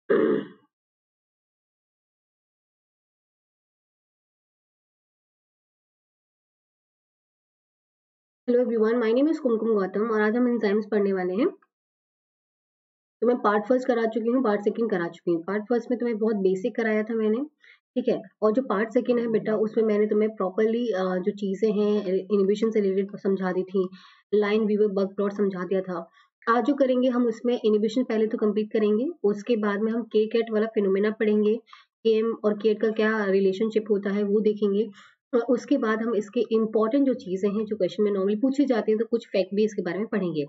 Hello everyone, my name is Kumkum Gautam और आज हम एंजाइम्स पढ़ने वाले हैं। तो मैं पार्ट फर्स्ट करा चुकी हूँ, पार्ट सेकंड करा चुकी हूँ। पार्ट फर्स्ट में तुम्हें बहुत बेसिक कराया था मैंने, ठीक है। और जो पार्ट सेकंड है बेटा, उसमें मैंने तुम्हें प्रॉपरली जो चीजें हैं इनहिबिशन से रिलेटेड समझा दी थी, लाइन वीवर बग प्लॉट समझा दिया था। आज जो करेंगे हम उसमें इनहिबिशन पहले तो कंप्लीट करेंगे, उसके बाद में हम के कैट वाला फिनोमेना पढ़ेंगे, के एम और केट का क्या रिलेशनशिप होता है वो देखेंगे। और उसके बाद हम इसके इम्पोर्टेंट जो चीजें हैं जो क्वेश्चन में नॉर्मली पूछी जाती हैं, तो कुछ फैक्ट भी इसके बारे में पढ़ेंगे।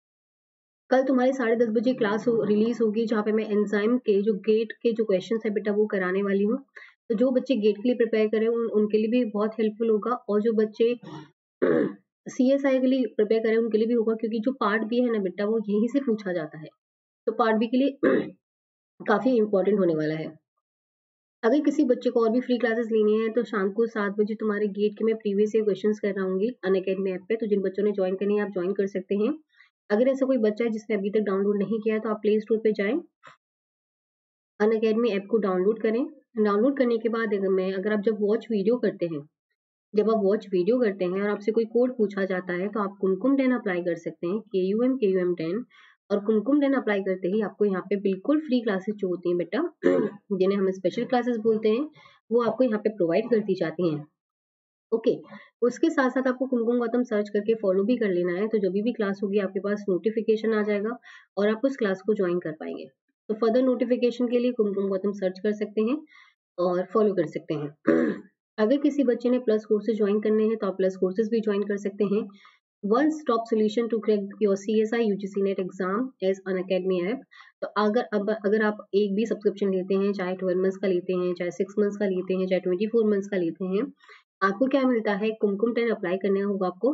कल तुम्हारी 10:30 बजे क्लास रिलीज होगी, जहाँ पे मैं एंजाइम के जो गेट के जो क्वेश्चन है बेटा वो कराने वाली हूँ। तो जो बच्चे गेट के लिए प्रिपेयर करें उनके लिए भी बहुत हेल्पफुल होगा, और जो बच्चे CSI के लिए प्रिपेयर करें उनके लिए भी होगा, क्योंकि जो पार्ट बी है ना बेटा वो यहीं से पूछा जाता है। तो पार्ट बी के लिए काफी इंपॉर्टेंट होने वाला है। अगर किसी बच्चे को और भी फ्री क्लासेस लेनी है तो शाम को 7 बजे तुम्हारे गेट के मैं प्रीवियस ईयर क्वेश्चंस कराऊंगी अनअकैडमी ऐप पे। तो जिन बच्चों ने ज्वाइन करनी है आप ज्वाइन कर सकते हैं। अगर ऐसा कोई बच्चा है जिसने अभी तक डाउनलोड नहीं किया है तो आप प्ले स्टोर पे जाएं, अनअकैडमी ऐप को डाउनलोड करें। डाउनलोड करने के बाद अगर आप जब वॉच वीडियो करते हैं, जब आप वॉच वीडियो करते हैं और आपसे कोई कोड पूछा जाता है तो आप कुमकुम 10 अप्लाई कर सकते हैं, KUM 10। और कुमकुम 10 अप्लाई करते ही आपको यहाँ पे बिल्कुल फ्री क्लासेस जो होती हैं बेटा, जिन्हें हम स्पेशल क्लासेस बोलते हैं, वो आपको यहाँ पे प्रोवाइड कर दी जाती हैं। ओके। उसके साथ साथ आपको कुमकुम गौतम सर्च करके फॉलो भी कर लेना है, तो जब भी क्लास होगी आपके पास नोटिफिकेशन आ जाएगा और आप उस क्लास को ज्वाइन कर पाएंगे। तो फर्दर नोटिफिकेशन के लिए कुमकुम गौतम सर्च कर सकते हैं और फॉलो कर सकते हैं। अगर किसी बच्चे ने प्लस कोर्सेज ज्वाइन करने हैं तो आप प्लस कोर्सेज भी ज्वाइन कर सकते हैं। One stop solution to crack your CSI UGC NET exam as Unacademy app. तो अगर आप एक भी सब्सक्रिप्शन लेते हैं, चाहे 12 मंथ्स का लेते हैं, चाहे 6 मंथ्स का लेते हैं, चाहे 24 मंथ्स का लेते हैं, आपको क्या मिलता है, कुमकुम 10 अप्लाई करना होगा आपको,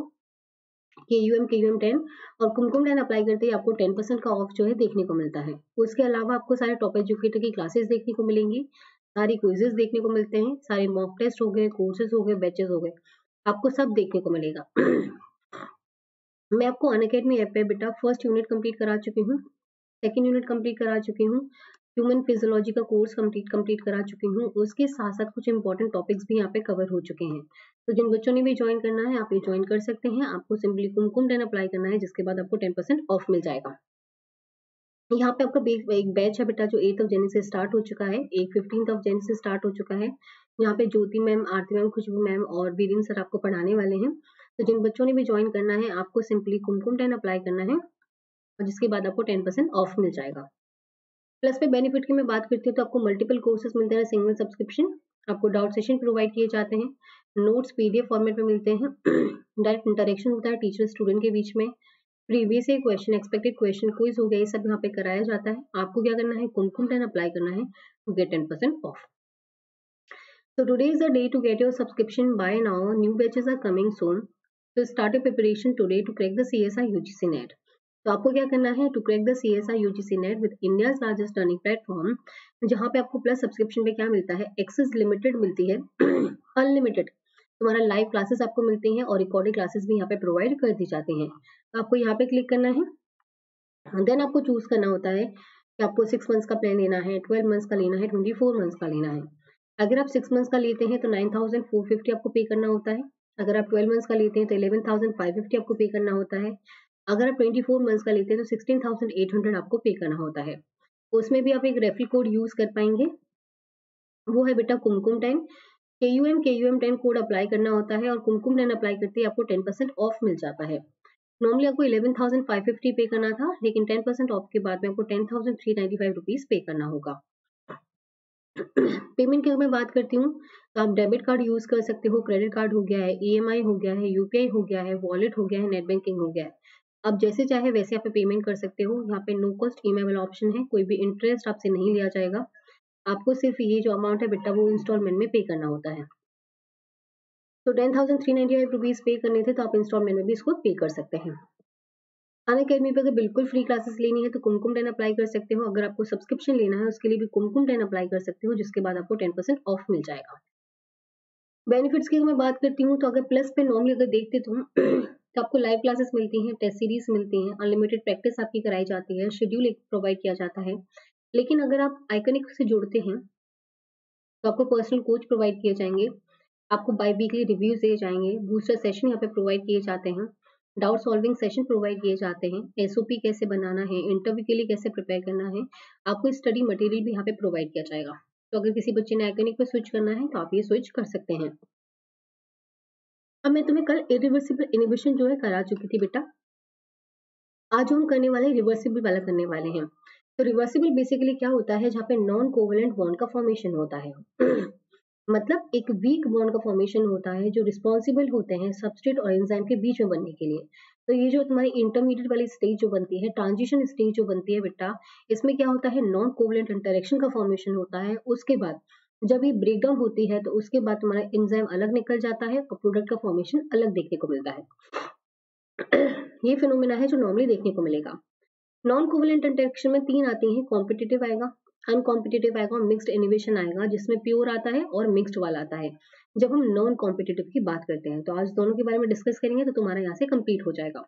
KUM 10। और कुमकुम 10 अप्लाई करते ही आपको 10% का ऑफ जो है देखने को मिलता है। उसके अलावा आपको सारे टॉप एजुकेटर की क्लासेस देखने को मिलेंगी, सारी क्विजेस देखने को मिलते हैं, सारे मॉक टेस्ट हो गए, कोर्सेज हो गए, बैचेस हो गए, आपको सब देखने को मिलेगा। मैं आपको अनअकैडमी ऐप पे बेटा फर्स्ट यूनिट कंप्लीट करा चुकी हूँ, सेकंड यूनिट कंप्लीट करा चुकी हूँ, ह्यूमन फिजियोलॉजी का कोर्स कंप्लीट करा चुकी हूँ। उसके साथ साथ कुछ इंपॉर्टेंट टॉपिक्स भी यहाँ पे कवर हो चुके हैं। तो जिन बच्चों ने भी ज्वाइन करना है आप ये ज्वाइन कर सकते हैं। आपको सिंपली कुमकुम 10 अप्लाई करना है, जिसके बाद आपको 10% ऑफ मिल जाएगा। यहाँ पे आपका एक बैच है बेटा जो 8 जनवरी से स्टार्ट हो चुका है, एक 15 जनवरी से स्टार्ट हो चुका है। यहाँ पे Jyoti ma'am, Aarti ma'am, Khushboo ma'am और वीरेंद्र सर आपको पढ़ाने वाले हैं। तो जिन बच्चों ने भी ज्वाइन करना है आपको सिंपली कुमकुम 10 अप्लाई करना है, और जिसके बाद आपको 10% ऑफ मिल जाएगा। प्लस पे बेनिफिट की मैं बात करती हूँ तो आपको मल्टीपल कोर्सेज मिलते हैं, सिंगल सब्सक्रिप्शन, आपको डाउट सेशन प्रोवाइड किए जाते हैं, नोट्स PDF फॉर्मेट में मिलते हैं, डायरेक्ट इंटरेक्शन होता है टीचर स्टूडेंट के बीच में, previous year question, expected question, quiz हो गया, ये सब यहाँ पे कराया जाता है। आपको क्या करना है, कुमकुम 10 अप्लाई करना है to get 10% off. So today is the day to get your subscription. By now, new batches are coming soon. So start your preparation today to crack the CSI UGC net. तो आपको क्या करना है, to crack the CSI UGC net with India's largest learning platform, जहाँ पे आपको plus subscription पे क्या मिलता है, एक्सेस लिमिटेड मिलती है, अनलिमिटेड तुम्हारा लाइव क्लासेस आपको मिलती हैं और रिकॉर्डेड क्लासेस भी यहाँ पे प्रोवाइड कर दी जाती हैं। आपको यहाँ पे क्लिक करना है, देन आपको चूज करना होता है कि आपको 6 मंथ्स का प्लान लेना है, 12 मंथ्स का लेना है, 24 मंथ्स का लेना है। अगर आप 6 मंथ्स का लेते हैं तो 9,450 आपको पे करना होता है। अगर आप 12 मंथ्स का लेते हैं तो 11,550 आपको पे करना होता है। अगर आप 24 मंथ्स का लेते हैं तो 16,800 आपको पे करना होता है। उसमें भी आप एक रेफरल कोड यूज कर पाएंगे, वो है बेटा कुमकुम 10। KUM 10 कोड अप्लाई करना होता है और कुमकुम 10 अप्लाई करते ही आपको 10% ऑफ मिल जाता है। नॉर्मली आपको 11,550 पे करना था, लेकिन 10% ऑफ के बाद में आपको 10,395 रुपीज पे करना होगा। पेमेंट की अगर मैं बात करती हूँ तो आप डेबिट कार्ड यूज कर सकते हो, क्रेडिट कार्ड हो गया है, EMI हो गया है, UPI हो गया है, वॉलेट हो गया है, नेट बैंकिंग हो गया है। आप जैसे चाहे वैसे आप पेमेंट कर सकते हो। यहाँ पे नो कॉस्ट EMI वाला ऑप्शन है, कोई भी इंटरेस्ट आपसे नहीं लिया जाएगा। आपको सिर्फ ये जो अमाउंट है बेटा वो इंस्टॉलमेंट में पे करना होता है। तो 10,395 रुपीज पे करने थे तो आप इंस्टॉलमेंट में भी इसको पे कर सकते हैं। अनअकैडमी पे अगर बिल्कुल फ्री क्लासेस लेनी है तो कुमकुम 10 अप्लाई कर सकते हो। अगर आपको सब्सक्रिप्शन लेना है उसके लिए भी कुमकुम 10 अप्लाई कर सकते हो, जिसके बाद आपको 10% ऑफ मिल जाएगा। बेनिफिट्स की अगर मैं बात करती हूँ तो अगर प्लस पे नॉर्मली अगर देखते तो आपको लाइव क्लासेस मिलती हैं, टेस्ट सीरीज मिलती हैं, अनलिमिटेड प्रैक्टिस आपकी कराई जाती है, शेड्यूल एक प्रोवाइड किया जाता है, लेकिन अगर आप आइकनिक से जुड़ते हैं तो आपको पर्सनल कोच प्रोवाइड किए जाएंगे, आपको बाई वीकली रिव्यूज दिए जाएंगे, बूस्टर सेशन यहाँ पे प्रोवाइड किए जाते हैं, डाउट सॉल्विंग सेशन प्रोवाइड किए जाते हैं, एसओपी कैसे बनाना है, इंटरव्यू के लिए कैसे प्रिपेयर करना है, आपको स्टडी मटेरियल भी यहाँ पे प्रोवाइड किया जाएगा। तो अगर किसी बच्चे ने आइकनिक पे स्विच करना है तो आप ये स्विच कर सकते हैं। अब मैं तुम्हें कल इरिवर्सिबल इनिबिशन जो है करा चुकी थी बेटा, आज हम करने वाले रिवर्सिबल वाला करने वाले हैं। तो रिवर्सिबल बेसिकली क्या होता है, जहाँ पे नॉन कोवेलेंट बॉन्ड का फॉर्मेशन होता है मतलब एक वीक बॉन्ड का फॉर्मेशन होता है जो रिस्पॉन्सिबल होते हैं सबस्ट्रेट और एंजाइम के बीच में बनने के लिए। तो ये जो तुम्हारी इंटरमीडिएट वाली स्टेज जो बनती है, ट्रांजिशन स्टेज जो बनती है बेटा, इसमें क्या होता है, नॉन कोवेलेंट इंटरेक्शन का फॉर्मेशन होता है। उसके बाद जब ये ब्रेकडाउन होती है तो उसके बाद तुम्हारा एंजाइम अलग निकल जाता है और प्रोडक्ट का फॉर्मेशन अलग देखने को मिलता है ये फिनोमेना है जो नॉर्मली देखने को मिलेगा। नॉन कोवेलेंट इंटरेक्शन में तीन आती हैं, कॉम्पिटिटिव आएगा, अनकॉम्पिटिटिव आएगा और मिक्स्ड इनिबिशन आएगा, जिसमें प्योर आता है और मिक्स्ड वाला आता है जब हम नॉन कॉम्पिटिटिव की बात करते हैं। तो आज दोनों के बारे में डिस्कस करेंगे तो तुम्हारा यहाँ से कंप्लीट हो जाएगा।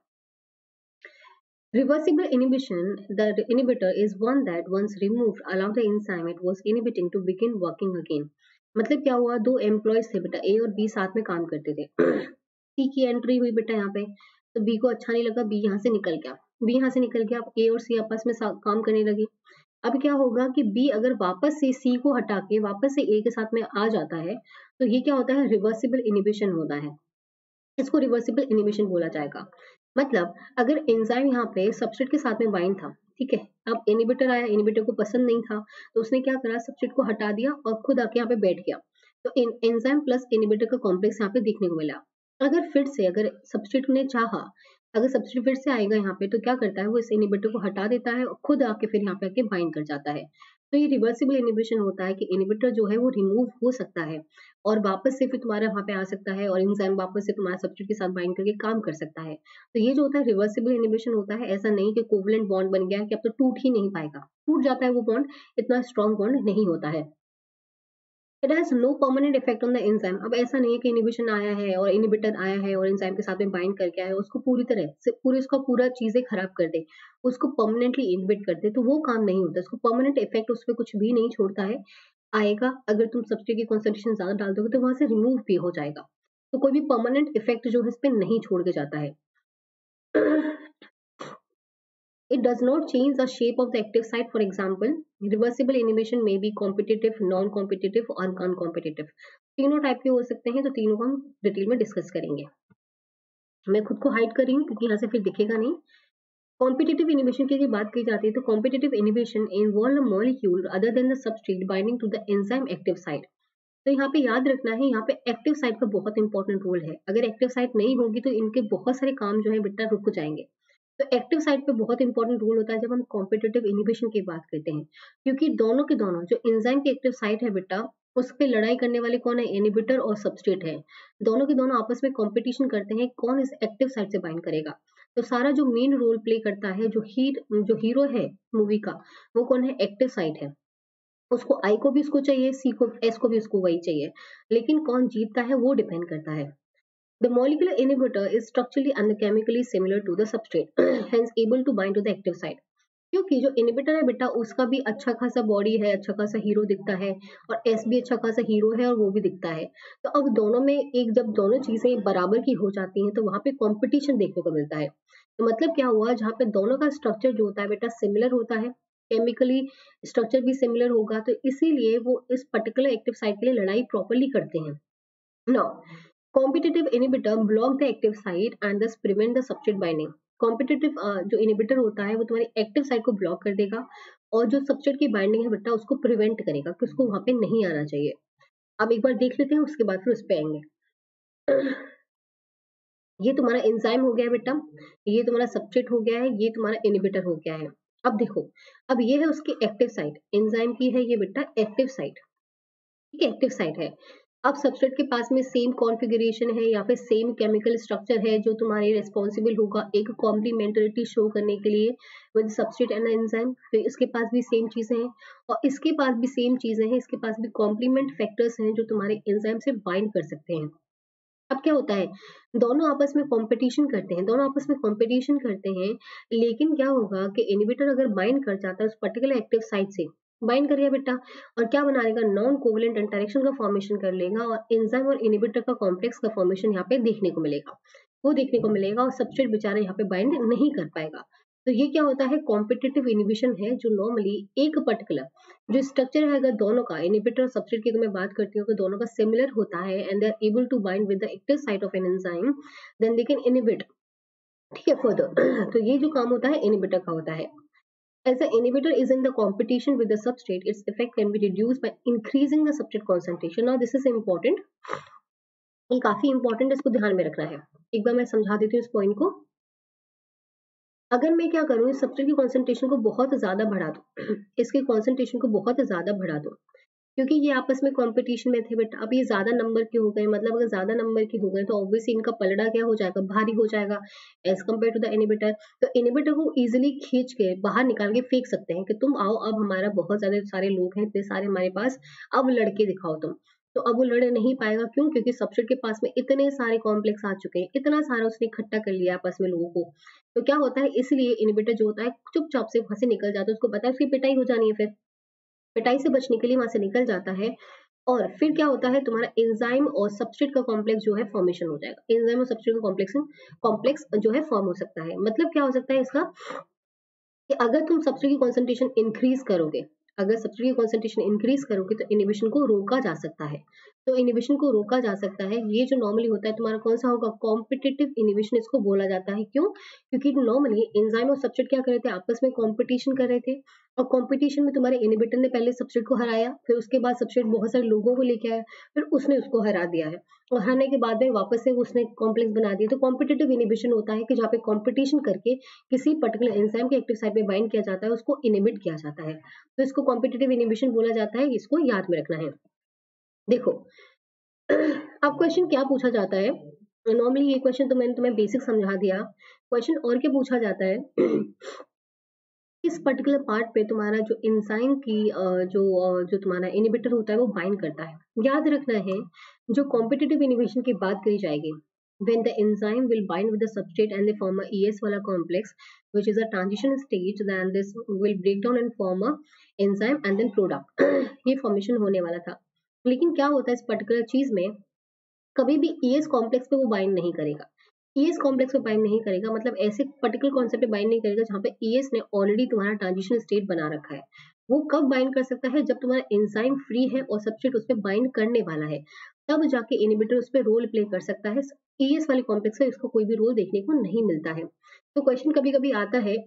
Reversible inhibition, the inhibitor is one that once removed allow the enzyme it was inhibiting to begin working again। मतलब क्या हुआ, दो एम्प्लॉयज थे बेटा, ए और बी साथ में काम करते थे सी की एंट्री हुई बेटा यहाँ पे, तो बी को अच्छा नहीं लगा, बी यहाँ से निकल गया, बी यहाँ से निकल गया, अब ए और सी आपस में काम करने लगे। अब क्या होगा कि बी अगर वापस से सी को हटा के वापस से ए के साथ में आ जाता है तो ये क्या होता है, रिवर्सिबल इनिबिशन होता है, इसको रिवर्सिबल इनिबिशन बोला जाएगा। मतलब अगर एंजाइम यहाँ पे सबस्ट्रेट के साथ में बाइंड था, ठीक है, अब इनिबिटर आया, इनिबिटर को पसंद नहीं था तो उसने क्या करा, सबस्ट्रेट को हटा दिया और खुद आके यहाँ पे बैठ गया। तो एंजाइम प्लस इनिबिटर का कॉम्प्लेक्स यहाँ पे देखने को मिला। अगर फिर से अगर सबस्ट्रेट ने चाहा, अगर सबस्ट्रेट फिर से आएगा यहाँ पे तो क्या करता है, वो इस इनिबिटर को हटा देता है और खुद आके फिर यहाँ पे आके बाइंड कर जाता है। तो ये रिवर्सिबल इनिबिशन होता है कि इनिबिटर जो है वो रिमूव हो सकता है और वापस से फिर तुम्हारा वहां पे आ सकता है और एंजाइम वापस से तुम्हारा सबस्ट्रेट के साथ बाइंड करके काम कर सकता है। तो ये जो होता है रिवर्सिबल इनिबिशन होता है। ऐसा नहीं कि कोवलेंट बॉन्ड बन गया है कि अब तो टूट ही नहीं पाएगा, टूट जाता है वो बॉन्ड, इतना स्ट्रॉन्ग बॉन्ड नहीं होता है। It has no permanent effect on the enzyme. अब ऐसा नहीं है कि इनिबिशन आया है और इनिबिटर आया है और एंजाइम के साथ में बाइंड करके आया है, उसको पूरी तरह से पूरी उसका पूरा चीजें खराब कर दे, उसको परमानेंटली इनहिबिट कर दे, तो वो काम नहीं होता। उसको परमानेंट इफेक्ट उस पर कुछ भी नहीं छोड़ता है। आएगा, अगर तुम सब्सट्रेट की कॉन्सेंट्रेशन ज्यादा डाल दोगे तो वहां से रिमूव भी हो जाएगा। तो कोई भी परमानेंट इफेक्ट जो है इस पे नहीं छोड़ के जाता है It does not change the shape of the active site. For example, reversible inhibition may be competitive, non-competitive और uncompetitive। तीनों टाइप के हो सकते हैं, तो तीनों को हम डिटेल में डिस्कस करेंगे। मैं खुद को हाइड कर रही हूँ क्योंकि यहाँ से फिर दिखेगा नहीं। कॉम्पिटिटिव इनिबिशन की बात की जाती है तो competitive inhibition involve molecule other than the substrate binding to the enzyme active site. तो यहाँ पे याद रखना है, यहाँ पे एक्टिव साइट का बहुत इंपॉर्टेंट रोल है। अगर एक्टिव साइट नहीं होगी तो इनके बहुत सारे काम जो है बेटा रुक जाएंगे। तो एक्टिव साइट पे बहुत इंपॉर्टेंट रोल होता है जब हम कॉम्पिटिटिव इनिबिशन की बात करते हैं, क्योंकि दोनों के दोनों जो एंजाइम की एक्टिव साइट है बेटा, उस पे लड़ाई करने वाले कौन है, इनिबिटर और सबस्ट्रेट है। दोनों के दोनों आपस में कंपटीशन करते हैं कौन इस एक्टिव साइट से बाइंड करेगा। तो सारा जो मेन रोल प्ले करता है, जो हीरो है मूवी का, वो कौन है, एक्टिव साइट है। उसको आई को भी उसको चाहिए, सी को एस को भी उसको वही चाहिए, लेकिन कौन जीतता है वो डिपेंड करता है। The molecular inhibitor is structurally and chemically similar to the substrate, hence able to bind to the active site। क्योंकि जो इनिबिटर है बेटा उसका भी अच्छा खासा बॉडी है, अच्छा खासा हीरो दिखता है, और एस भी अच्छा खासा हीरो है और वो भी दिखता है। तो अब दोनों में एक जब दोनों चीजें बराबर की हो जाती हैं तो वहां पे कंपटीशन देखने को मिलता है। तो मतलब क्या हुआ, जहाँ पे दोनों का स्ट्रक्चर जो होता है बेटा सिमिलर होता है, केमिकली स्ट्रक्चर भी सिमिलर होगा, तो इसीलिए वो इस पर्टिकुलर एक्टिव साइट के लिए लड़ाई प्रॉपरली करते हैं। Now, competitive inhibitor block the active site and thus prevent the substrate binding। Competitive जो इनिबिटर होता है वो तुम्हारी एक्टिव साइट को ब्लॉक कर देगा और जो सबस्ट्रेट की बाइंडिंग है बेटा उसको प्रिवेंट करेगा कि उसको वहां पे नहीं आना चाहिए। अब एक बार देख लेते हैं, उसके बाद फिर उस पे आएंगे। ये तुम्हारा एंजाइम हो गया बेटा, ये तुम्हारा सबस्ट्रेट हो गया है, ये तुम्हारा इनिबिटर हो गया है। अब देखो, अब ये है उसकी एक्टिव साइट, एंजाइम की है ये बेटा एक्टिव साइट, ठीक है, एक्टिव साइट है। अब सबस्ट्रेट के पास में सेम कॉन्फ़िगरेशन है या फिर सेम केमिकल स्ट्रक्चर है जो तुम्हारे रिस्पॉन्सिबल होगा एक कॉम्प्लीमेंटरिटी शो करने के लिए विद सबस्ट्रेट एंड एंजाइम। तो इसके पास भी सेम चीजें हैं और इसके पास भी सेम चीजें हैं, इसके पास भी कॉम्प्लीमेंट फैक्टर्स हैं जो तुम्हारे एंजाइम से बाइंड कर सकते हैं। अब क्या होता है, दोनों आपस में कंपटीशन करते हैं, लेकिन क्या होगा कि इनहिबिटर अगर बाइंड कर जाता है उस पर्टिकुलर एक्टिव साइट से, बाइंड कर गया बेटा, और क्या बना लेगा, नॉन कोवलेंट इंटरेक्शन का फॉर्मेशन कर लेगा और एंजाइम और इनहिबिटर का कॉम्प्लेक्स का फॉर्मेशन यहाँ पे देखने को मिलेगा, और सबस्ट्रेट बेचारा यहाँ पे बाइंड नहीं कर पाएगा। तो ये क्या होता है, कॉम्पिटिटिव इनहिबिशन है, जो नॉर्मली एक पर्टिकुलर जो स्ट्रक्चर है, अगर दोनों का इनहिबिटर और सबस्ट्रेट की मैं बात करती हूँ कि दोनों का सिमिलर होता है and they are able to bind with the active site of an enzyme, then they can inhibit, ठीक है, फर्दर। तो ये जो काम होता है इनहिबिटर का होता है। As the inhibitor is in the competition with the substrate, its effect can be reduced by increasing the substrate concentration. Now this is important, ये काफी इंपॉर्टेंट, इसको ध्यान में रखना है। एक बार मैं समझा देती हूँ इस पॉइंट को। अगर मैं क्या करूँ, इस सबस्ट्रेट की कॉन्सेंट्रेशन को बहुत ज्यादा बढ़ा दूं, इसके कॉन्सेंट्रेशन को बहुत ज्यादा बढ़ा दूं, क्योंकि ये आपस में कंपटीशन में थे, बट अब ये ज्यादा नंबर के हो गए, मतलब अगर ज्यादा नंबर के हो गए तो ऑब्वियसली इनका पलड़ा क्या हो जाएगा, भारी हो जाएगा as compare to the inhibitor. तो इनहिबिटर को इजीली खींच के बाहर निकाल के फेंक सकते हैं कि तुम आओ, अब हमारा बहुत ज्यादा सारे लोग हैं, इतने सारे हमारे पास, अब लड़के दिखाओ तुम। तो अब वो लड़ नहीं पाएगा, क्यों, क्योंकि सबस्ट्रेट के पास में इतने सारे कॉम्प्लेक्स आ चुके हैं, इतना सारा उसने इकट्ठा कर लिया आपस में लोगों को। तो क्या होता है, इसलिए इनहिबिटर जो होता है चुपचाप से वहां से निकल जाता है, उसको पता है उसकी पिटाई हो जानी है, फिर पिटाई से बचने के लिए वहां से निकल जाता है। और फिर क्या होता है, तुम्हारा एंजाइम और सबस्ट्रेट का कॉम्प्लेक्स जो है फॉर्मेशन हो जाएगा, एंजाइम और सबस्ट्रेट का कॉम्प्लेक्स जो है फॉर्म हो सकता है। मतलब क्या हो सकता है इसका, कि अगर तुम सबस्ट्रेट की कॉन्सेंट्रेशन इंक्रीज करोगे, तो इनिबिशन को रोका जा सकता है। तो इनिबिशन को रोका जा सकता है, ये जो नॉर्मली होता है तुम्हारा कौन सा होगा, कॉम्पिटिटिव इनिबिशन इसको बोला जाता है। क्यों, क्योंकि नॉर्मली एंजाइम और सबस्ट्रेट क्या कर रहे थे, आपस में कॉम्पिटिशन कर रहे थे, और कॉम्पिटिशन में तुम्हारे इनिबिटर ने पहले सबस्ट्रेट को हराया, फिर उसके बाद सबस्ट्रेट बहुत सारे लोगों को लेके आया, फिर उसने उसको हरा दिया है, और हराने के बाद में वापस से उसने कॉम्प्लेक्स बना दिया। तो कॉम्पिटिटिव इनिबिशन होता है कि जहाँ पे कॉम्पिटिशन करके किसी पर्टिकुलर एंजाइम के एक्टिव साइट पे बाइंड किया जाता है, उसको इनिबिट किया जाता है, तो इसको कॉम्पिटिटिव इनिबिशन बोला जाता है, इसको याद में रखना है। देखो अब क्वेश्चन क्या पूछा जाता है, नॉर्मली ये क्वेश्चन तो मैंने तुम्हें बेसिक समझा दिया, क्वेश्चन और क्या पूछा जाता है इस पर्टिकुलर पार्ट पे तुम्हारा जो एंजाइम की जो तुम्हारा इनिबिटर होता है वो बाइंड करता है। याद रखना है, जो कॉम्पिटिटिव इनिबिशन की बात करी जाएगी, when the enzyme will bind with the substrate and they form a ES वाला complex which is a transition stage, then this will break down and form a enzyme and then product ये formation होने वाला था। लेकिन क्या होता है इस पर्टिकुलर चीज में, कभी भी ES कॉम्प्लेक्स पे वो बाइंड नहीं करेगा। ES कॉम्प्लेक्स पे बाइंड नहीं करेगा, मतलब ऐसे पर्टिकुलर कॉन्सेप्ट पे बाइंड नहीं करेगा जहाँ पे ES ने ऑलरेडी तुम्हारा ट्रांजिशन स्टेट बना रखा है। वो कब बाइंड कर सकता है, जब तुम्हारा एंजाइम फ्री है और सबस्ट्रेट उस पर बाइंड करने वाला है, तब जाके इनिबिटर उस पर रोल प्ले कर सकता है। ES वाले कॉम्प्लेक्स में इसको कोई भी रोल देखने को नहीं मिलता है। तो क्वेश्चन कभी कभी आता है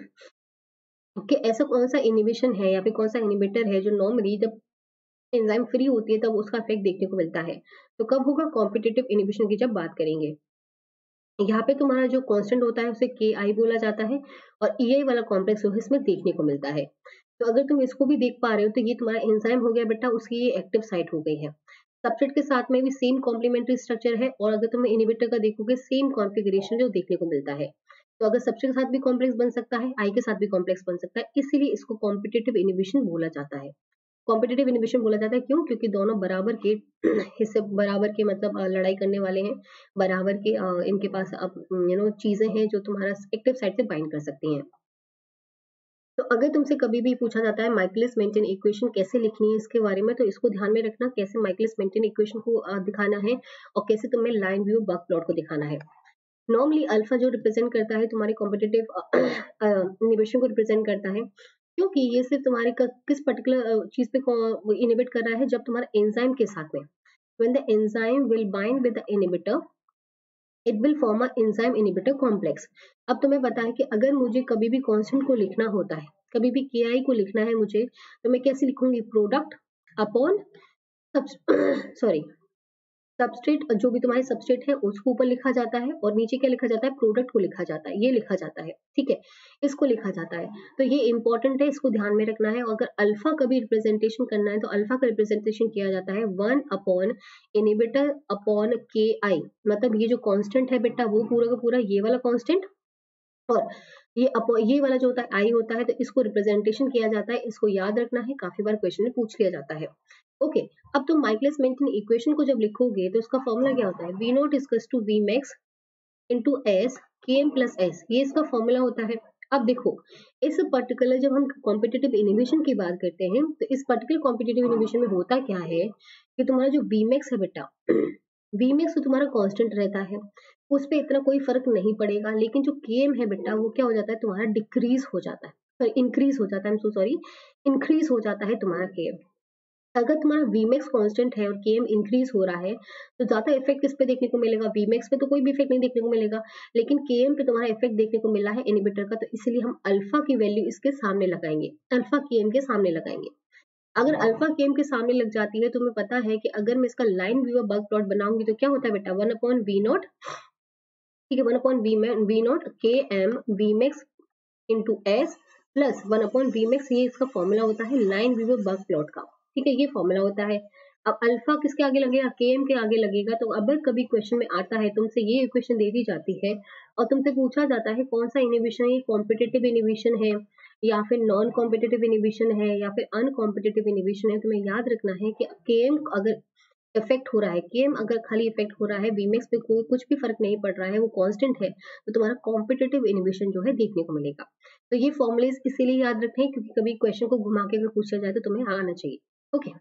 कि ऐसा कौन सा इनिबिशन है या फिर कौन सा इनिबिटर है जो नॉर्मली जब एंजाइम फ्री होती है तब उसका इफेक्ट देखने को मिलता है। तो कब होगा, कॉम्पिटिटिव इनिबिशन की जब बात करेंगे। यहाँ पे तुम्हारा जो कांस्टेंट होता है उसे के आई बोला जाता है, और ई आई वाला कॉम्प्लेक्स जो है इसमें देखने को मिलता है। तो अगर तुम इसको भी देख पा रहे हो तो ये तुम्हारा एंजाइम हो गया बेटा, उसकी ये एक्टिव साइट हो गई है। सबस्ट्रेट के साथ में भी सेम कॉम्प्लीमेंट्री स्ट्रक्चर है, और अगर तुम इनहिबिटर का देखोगे सेम कॉन्फ़िगरेशन जो देखने को मिलता है। तो अगर सबस्ट्रेट के साथ भी कॉम्प्लेक्स बन सकता है, आई के साथ भी कॉम्प्लेक्स बन सकता है, इसीलिए इसको कॉम्पिटिटिव इनिबिशन बोला जाता है। कॉम्पिटिटिव इनिबिशन बोला जाता है, क्यों, क्योंकि दोनों बराबर के हिस्से, बराबर के मतलब लड़ाई करने वाले हैं, बराबर के इनके पास अब चीजें हैं जो तुम्हारा एक्टिव साइट से बाइंड कर सकती हैं। तो अगर तुमसे कभी भी पूछा जाता है माइकलिस मेंटेन इक्वेशन कैसे लिखनी है इसके बारे में, तो इसको ध्यान में रखना, कैसे माइकलिस मेंटेन इक्वेशन को दिखाना है और कैसे तुम्हें लाइन व्यू बग प्लॉट को दिखाना है। नॉर्मली अल्फा जो रिप्रेजेंट करता है तुम्हारे कॉम्पिटिटिव इनिबिशन को रिप्रेजेंट करता है, क्योंकि ये सिर्फ तुम्हारे किस पर्टिकुलर चीज पे इनिबिट कर रहा है, जब तुम्हारा एंजाइम के साथ में, when the enzyme will bind with the inhibitor it will form a enzyme inhibitor complex। अब तुम्हें पता है कि अगर मुझे कभी भी कांस्टेंट को लिखना होता है, कभी भी के आई को लिखना है मुझे, तो मैं कैसे लिखूंगी, प्रोडक्ट अपॉन सॉरी सबस्ट्रेट, जो भी तुम्हारे सबस्ट्रेट है उसको ऊपर लिखा जाता है, और नीचे क्या लिखा जाता है, प्रोडक्ट को लिखा जाता है, ये लिखा जाता है, ठीक है, इसको लिखा जाता है। तो ये इंपॉर्टेंट है, इसको ध्यान में रखना है। और अगर अल्फा का भी रिप्रेजेंटेशन करना है तो अल्फा का रिप्रेजेंटेशन किया जाता है 1 अपॉन इनिबिटर अपॉन के आई, मतलब ये जो कांस्टेंट है बेटा वो पूरा का पूरा ये वाला कांस्टेंट, और ये वाला जो होता है आई होता है, तो इसको रिप्रेजेंटेशन किया जाता है, इसको याद रखना है, काफी बार क्वेश्चन में पूछ लिया जाता है। ओके, अब तुम माइकलिस मेंटन इक्वेशन को जब लिखोगे तो इसका फॉर्मूला क्या होता है, V naught equals to V max into S K M plus S, ये इसका फॉर्मूला होता है। अब देखो, इस पर्टिकुलर जब हम कॉम्पिटिटिव इनिबिशन की बात करते हैं तो इस पर्टिकुलर कॉम्पिटिटिव इनिबिशन में होता क्या है कि तुम्हारा जो वीमैक्स है बेटा, वीमैक्स तो तुम्हारा कांस्टेंट रहता है, उस पर इतना कोई फर्क नहीं पड़ेगा, लेकिन जो केएम है बेटा वो क्या हो जाता है तुम्हारा, डिक्रीज हो जाता है, सॉरी इंक्रीज हो जाता है, सो सॉरी, इंक्रीज हो जाता है तुम्हारा केएम। अगर तुम्हारा वीमैक्स कांस्टेंट है और केएम इंक्रीज हो रहा है तो ज्यादा इफेक्ट किस पे देखने को मिलेगा, वीमैक्स पे तो कोई भी इफेक्ट नहीं देखने को मिलेगा, लेकिन केएम पे तुम्हारा इफेक्ट देखने को मिला है इनिबिटर का, तो इसलिए हम अल्फा की वैल्यू इसके सामने लगाएंगे, अल्फा केएम के सामने लगाएंगे। अगर अल्फा केएम के सामने लग जाती है तो तुम्हें पता है कि अगर मैं इसका लाइन व्यू बग प्लॉट बनाऊंगी तो क्या होता है बेटा, 1/v0, ठीक है, 1/v0 K M V max into S plus 1/v max, ये इसका फॉर्मूला होता है लाइन व्यू बग प्लॉट का, ठीक है, ये फॉर्मूला होता है। अब अल्फा किसके आगे लगेगा, के एम के आगे लगेगा, तो अगर कभी क्वेश्चन में आता है तुमसे ये इक्वेशन दे दी जाती है और तुमसे पूछा जाता है कौन सा इनिबिशन है, ये कॉम्पिटिटिव इनिबिशन है या फिर नॉन कॉम्पिटिटिव इनिबिशन है या फिर अनकॉम्पिटिटिव इनिबिशन है, तुम्हें याद रखना है कि केएम अगर इफेक्ट हो रहा है, केएम अगर खाली इफेक्ट हो रहा है, वीमैक्स पे कोई कुछ भी फर्क नहीं पड़ रहा है, वो कांस्टेंट है, तो तुम्हारा कॉम्पिटिटिव इनिबिशन जो है देखने को मिलेगा। तो ये फॉर्मुलेज इसीलिए याद रखें क्योंकि कभी क्वेश्चन को घुमा के अगर पूछा जाए तो तुम्हें आना चाहिए। ओके,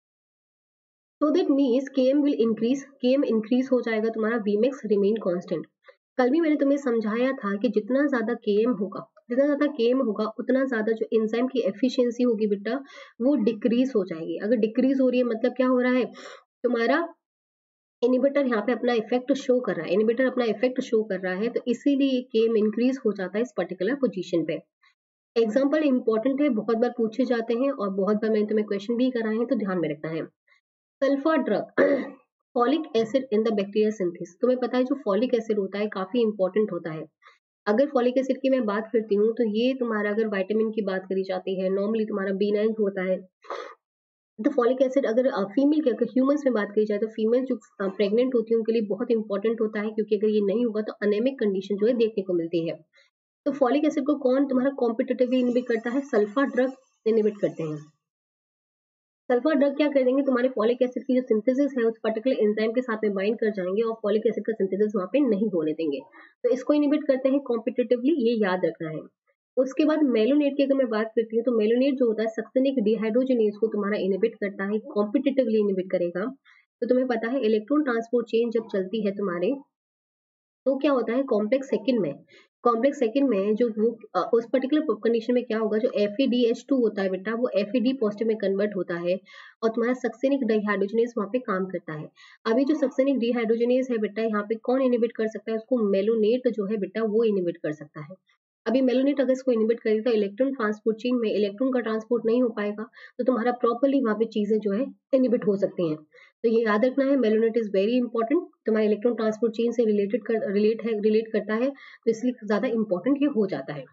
तो that means KM will increase, KM increase हो जाएगा, तुम्हारा वीमैक्स रिमेन कांस्टेंट। कल भी मैंने तुम्हें समझाया था कि जितना ज्यादा केएम होगा, जितना ज्यादा केएम होगा उतना ज्यादा जो एंजाइम की एफिशिएंसी होगी बेटा वो डिक्रीज हो जाएगी। अगर डिक्रीज हो रही है मतलब क्या हो रहा है, तुम्हारा इनिबिटर यहाँ पे अपना इफेक्ट शो कर रहा है, इनिबिटर अपना इफेक्ट शो कर रहा है, तो इसीलिए केम इंक्रीज हो जाता है इस पर्टिकुलर पोजीशन पे। एग्जांपल इंपॉर्टेंट है, बहुत बार पूछे जाते हैं और बहुत बार मैंने तुम्हें क्वेश्चन भी कराए हैं, तो ध्यान में रखना है। Sulfa drug folic acid in the bacteria synthesis, तुम्हें पता है जो फॉलिक एसिड होता है काफी इंपॉर्टेंट होता है। अगर फॉलिक एसिड की मैं बात करती हूँ तो ये तुम्हारा अगर विटामिन की बात करी जाती है, नॉर्मली तुम्हारा B9 होता है, तो फॉलिक एसिड अगर फीमेल के, अगर ह्यूमंस में बात की जाए तो फीमेल जो प्रेग्नेंट होती है उनके लिए बहुत इंपॉर्टेंट होता है, क्योंकि अगर ये नहीं होगा तो अनेमिक कंडीशन जो है देखने को मिलती है। तो फॉलिक एसिड को कौन तुम्हारा कॉम्पिटिटिवली इनहिबिट करता है, सल्फा ड्रग इनहिबिट करते हैं। सल्फा ड्रग क्या कर देंगे, तुम्हारे फॉलिक एसिड की जो सिंथेसिस है उस पर्टिकुलर एंजाइम के साथ में बाइंड कर जाएंगे और फॉलिक एसिड का सिंथेसिस वहां पे नहीं होने देंगे, तो इसको इनहिबिट करते हैं कॉम्पिटिटिवली, ये याद रखना है। उसके बाद मेलोनेट की अगर मैं बात करती हूँ तो मेलोनेट जो होता है सक्सेनिक डिहाइड्रोजनेज को तुम्हारा इनहिबिट करता है, कॉम्पिटिटिवली इनहिबिट करेगा। तो तुम्हें पता है इलेक्ट्रॉन ट्रांसपोर्ट चेन जब चलती है तुम्हारे, तो क्या होता है कॉम्प्लेक्स सेकंड में, कॉम्प्लेक्स सेकंड में जो वो उस पर्टिकुलर कंडीशन में क्या होगा, जो FADH2 होता है बेटा वो FAD पॉजिटिव में कन्वर्ट होता है और तुम्हारा सक्सेनिक डिहाइड्रोजनेज वहां पे काम करता है। अभी जो सक्सेनिक डिहाइड्रोजनेज है बेटा यहाँ पे कौन इनहिबिट कर सकता है, उसको मेलोनेट जो है बेटा वो इनहिबिट कर सकता है। अभी मेलोनेट अगर इसको इनहिबिट करेगा तो इलेक्ट्रॉन ट्रांसपोर्ट चेन में इलेक्ट्रॉन का ट्रांसपोर्ट नहीं हो पाएगा, तो तुम्हारा प्रॉपर्ली वहां पे चीजें जो है इनहिबिट हो सकती हैं। तो ये याद रखना है, मेलोनेट इज वेरी इंपॉर्टेंट, तुम्हारे इलेक्ट्रॉन ट्रांसपोर्ट चेन से रिलेट करता है, तो इसलिए ज्यादा इंपॉर्टेंट ये हो जाता है।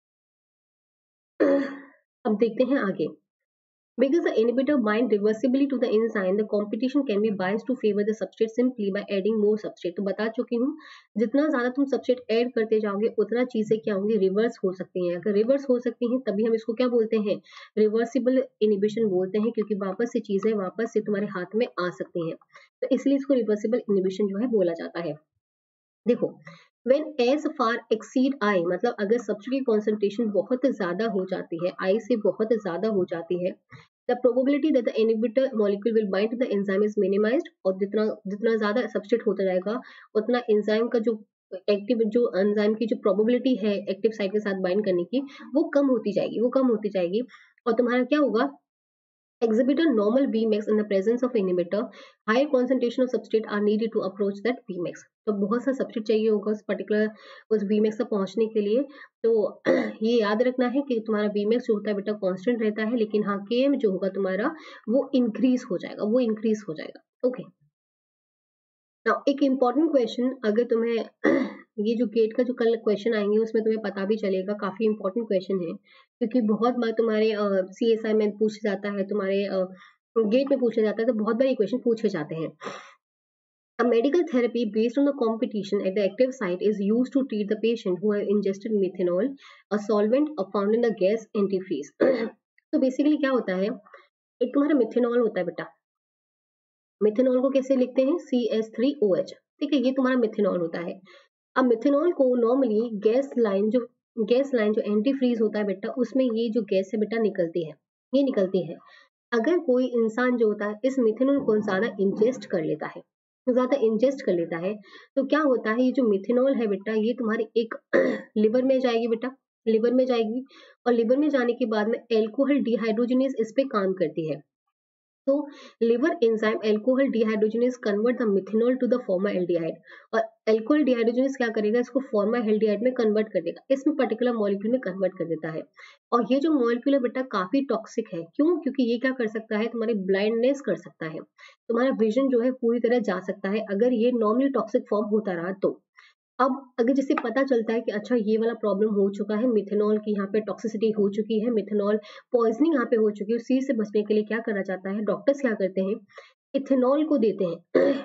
अब देखते हैं आगे। Because the inhibitor bind reversibly to the enzyme, the competition can be biased to favor the substrate simply by adding more substrate। तो बता चुकी हूँ, जितना ज्यादा तुम सबस्ट्रेट ऐड करते जाओगे उतना चीजें क्या होंगी, रिवर्स हो सकती हैं। अगर रिवर्स हो सकती हैं तभी हम इसको क्या बोलते हैं, रिवर्सिबल इनिबिशन बोलते हैं, क्योंकि वापस से चीजें वापस से तुम्हारे हाथ में आ सकती हैं, तो इसलिए इसको रिवर्सिबल इनिबिशन जो है बोला जाता है। देखो, when as far exceed I, मतलब अगर सब्सट्रेट की कॉन्सेंट्रेशन बहुत ज्यादा हो जाती है, I से बहुत ज्यादा हो जाती है, the probability that the inhibitor molecule will bind to the enzyme is minimized, और जितना जितना ज्यादा सब्सट्रेट होता जाएगा उतना एंजाइम का जो एक्टिव, जो एंजाइम की जो प्रोबेबिलिटी है एक्टिव साइट के साथ बाइंड करने की, वो कम होती जाएगी, वो कम होती जाएगी, और तुम्हारा क्या होगा, exhibit a normal Vmax in the presence of inhibitor, higher concentration of substrate are needed to approach that Vmax। तो बहुत सा सबस्ट्रेट चाहिए होगा उस पर्टिकुलर उस Vmax तक पहुंचने के लिए, तो ये याद रखना है कि तुम्हारा Vmax जो होता है बेटा कांस्टेंट रहता है, लेकिन हाँ Km जो होगा तुम्हारा वो इंक्रीज हो जाएगा, वो इंक्रीज हो जाएगा। ओके, नाउ एक इम्पॉर्टेंट क्वेश्चन, अगर तुम्हें ये जो गेट का जो कल क्वेश्चन आएंगे उसमें तुम्हें पता भी चलेगा, काफी इंपॉर्टेंट क्वेश्चन है, क्योंकि बहुत बार तुम्हारे CSI में पूछा जाता है, तुम्हारे गेट में पूछा जाता है, तो बहुत बार ये क्वेश्चन पूछे जाते हैं। A medical therapy based on the competition at the active site is used to treat the patient who have ingested methanol, a solvent found in the gas antifreeze. तो बेसिकली क्या होता है, एक तुम्हारा मिथेनॉल होता है बेटा, मिथेनॉल को कैसे लिखते हैं, CH3OH, ठीक है, ये तुम्हारा मिथेनॉल होता है। अब मिथेनॉल को नॉर्मली गैस लाइन जो एंटी फ्रीज होता है बेटा, उसमें ये जो गैस है बेटा निकलती है, ये निकलती है। अगर कोई इंसान जो होता है इस मिथेनॉल को ज्यादा इंजेस्ट कर लेता है, तो क्या होता है, ये जो मिथेनॉल है बेटा ये तुम्हारी एक लिवर में जाएगी बेटा, लिवर में जाएगी, और लिवर में जाने के बाद में एल्कोहल डिहाइड्रोजिनेज इस पे काम करती है। तो liver enzyme alcohol dehydrogenase convert the methanol to the formaldehyde, और एल्कोहल डिहाइड्रोजिनेज क्या करेगा, इसको फॉर्माल्डिहाइड में कन्वर्ट कर देगा, इसमें पर्टिकुलर मॉलिक्यूल में कन्वर्ट कर देता है। और ये जो मॉलिक्यूल है बेटा काफी टॉक्सिक है, क्यों, क्योंकि ये क्या कर सकता है, तुम्हारी ब्लाइंडनेस कर सकता है, तुम्हारा विजन जो है पूरी तरह जा सकता है अगर ये नॉर्मली टॉक्सिक फॉर्म होता रहा तो। अब अगर जिसे पता चलता है कि अच्छा ये वाला प्रॉब्लम हो चुका है, मिथेनॉल की यहाँ पे टॉक्सिसिटी हो चुकी है, मिथेनॉल पॉइजनिंग यहाँ पे हो चुकी है, उस चीज से बचने के लिए क्या करा जाता है, डॉक्टर्स क्या करते हैं, इथेनॉल को देते हैं।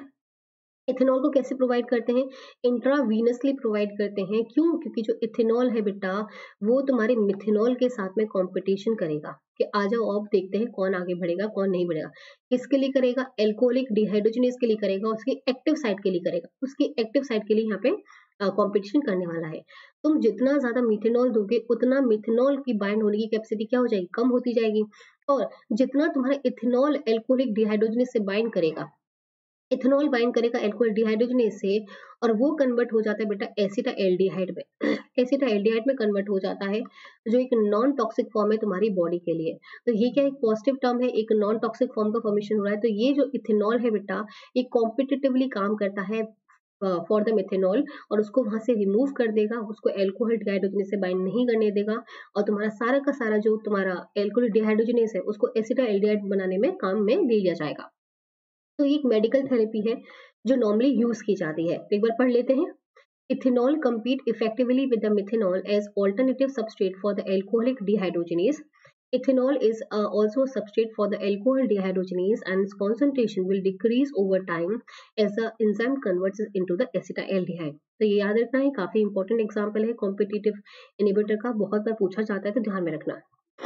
इथेनॉल को कैसे प्रोवाइड करते हैं, इंट्रावीनसली प्रोवाइड करते हैं, क्यों, क्योंकि जो इथेनॉल है बेटा वो तुम्हारे मिथेनॉल के साथ में कंपटीशन करेगा कि आ जाओ अब देखते हैं कौन आगे बढ़ेगा कौन नहीं बढ़ेगा। किसके लिए करेगा, एल्कोहलिक डिहाइड्रोजिनेज के लिए करेगा, उसकी एक्टिव साइट के लिए करेगा, उसकी एक्टिव साइट के लिए यहाँ पे कंपटीशन करने वाला है। तुम जितना ज्यादा मिथेनॉल दोगे उतना मिथेनॉल की बाइंड होने की कैपेसिटी क्या हो जाएगी, कम होती जाएगी, और जितना तुम्हारा इथेनॉल एल्कोहलिक डिहाइड्रोजिनेज से बाइंड करेगा, इथेनॉल बाइंड करेगा एल्कोहल डिहाइड्रोजनेज से, और वो कन्वर्ट हो जाता है बेटा एसिटाल्डिहाइड में। एसिटाल्डिहाइड में कन्वर्ट हो जाता है, जो एक नॉन टॉक्सिक फॉर्म है तुम्हारी बॉडी के लिए। तो ये क्या एक पॉजिटिव टर्म है, एक नॉन टॉक्सिक फॉर्म का फॉर्मेशन हो रहा है। तो ये जो इथेनॉल है बेटा ये कॉम्पिटिटिवली काम करता है फॉर द मिथेनॉल, और उसको वहां से रिमूव कर देगा, उसको एल्कोहल डिहाइड्रोजनेज से बाइंड नहीं करने देगा, और तुम्हारा सारा का सारा जो तुम्हारा एल्कोहल डिहाइड्रोजनेज है उसको एसिटाल्डिहाइड बनाने में काम में ले लिया जाएगा। तो ये एक मेडिकल थेरेपी है जो नॉर्मली यूज की जाती है। एक बार पढ़ लेते हैं। Ethanol compete effectively with the methanol as alternative substrate for the alcoholic dehydrogenase. Ethanol is also a substrate for the alcohol dehydrogenase, and its concentration will decrease over time as the enzyme converts it into the acetaldehyde. तो ये याद रखना है, काफी important example है competitive inhibitor का, बहुत बार पूछा जाता है तो ध्यान में रखना।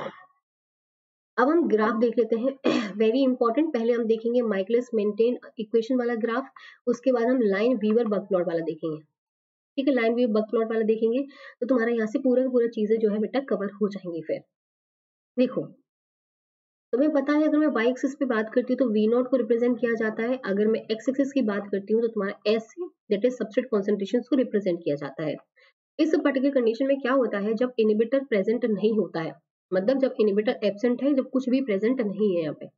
अब हम ग्राफ देख लेते हैं, वेरी इंपॉर्टेंट। पहले हम देखेंगे माइकलिस मेंटेन इक्वेशन वाला ग्राफ, उसके बाद हम लाइन वीवर बग प्लॉट वाला देखेंगे, ठीक है, लाइन वीवर बग प्लॉट वाला देखेंगे तो तुम्हारा यहाँ से पूरा पूरा चीजें जो है बेटा कवर हो जाएंगी। फिर देखो, तुम्हें पता है अगर मैं वाई एक्सिस पे बात करती हूँ तो वी नॉट को रिप्रेजेंट किया जाता है, अगर मैं एक्स एक्सिस की बात करती हूँ तो तुम्हारा S that is substrate concentration को रिप्रेजेंट किया जाता है। इस पर्टिकुलर कंडीशन में क्या होता है, जब इनिबिटर प्रेजेंट नहीं होता है, मतलब जब इनिबिटर एब्सेंट है, जब कुछ भी प्रेजेंट नहीं है यहाँ पे,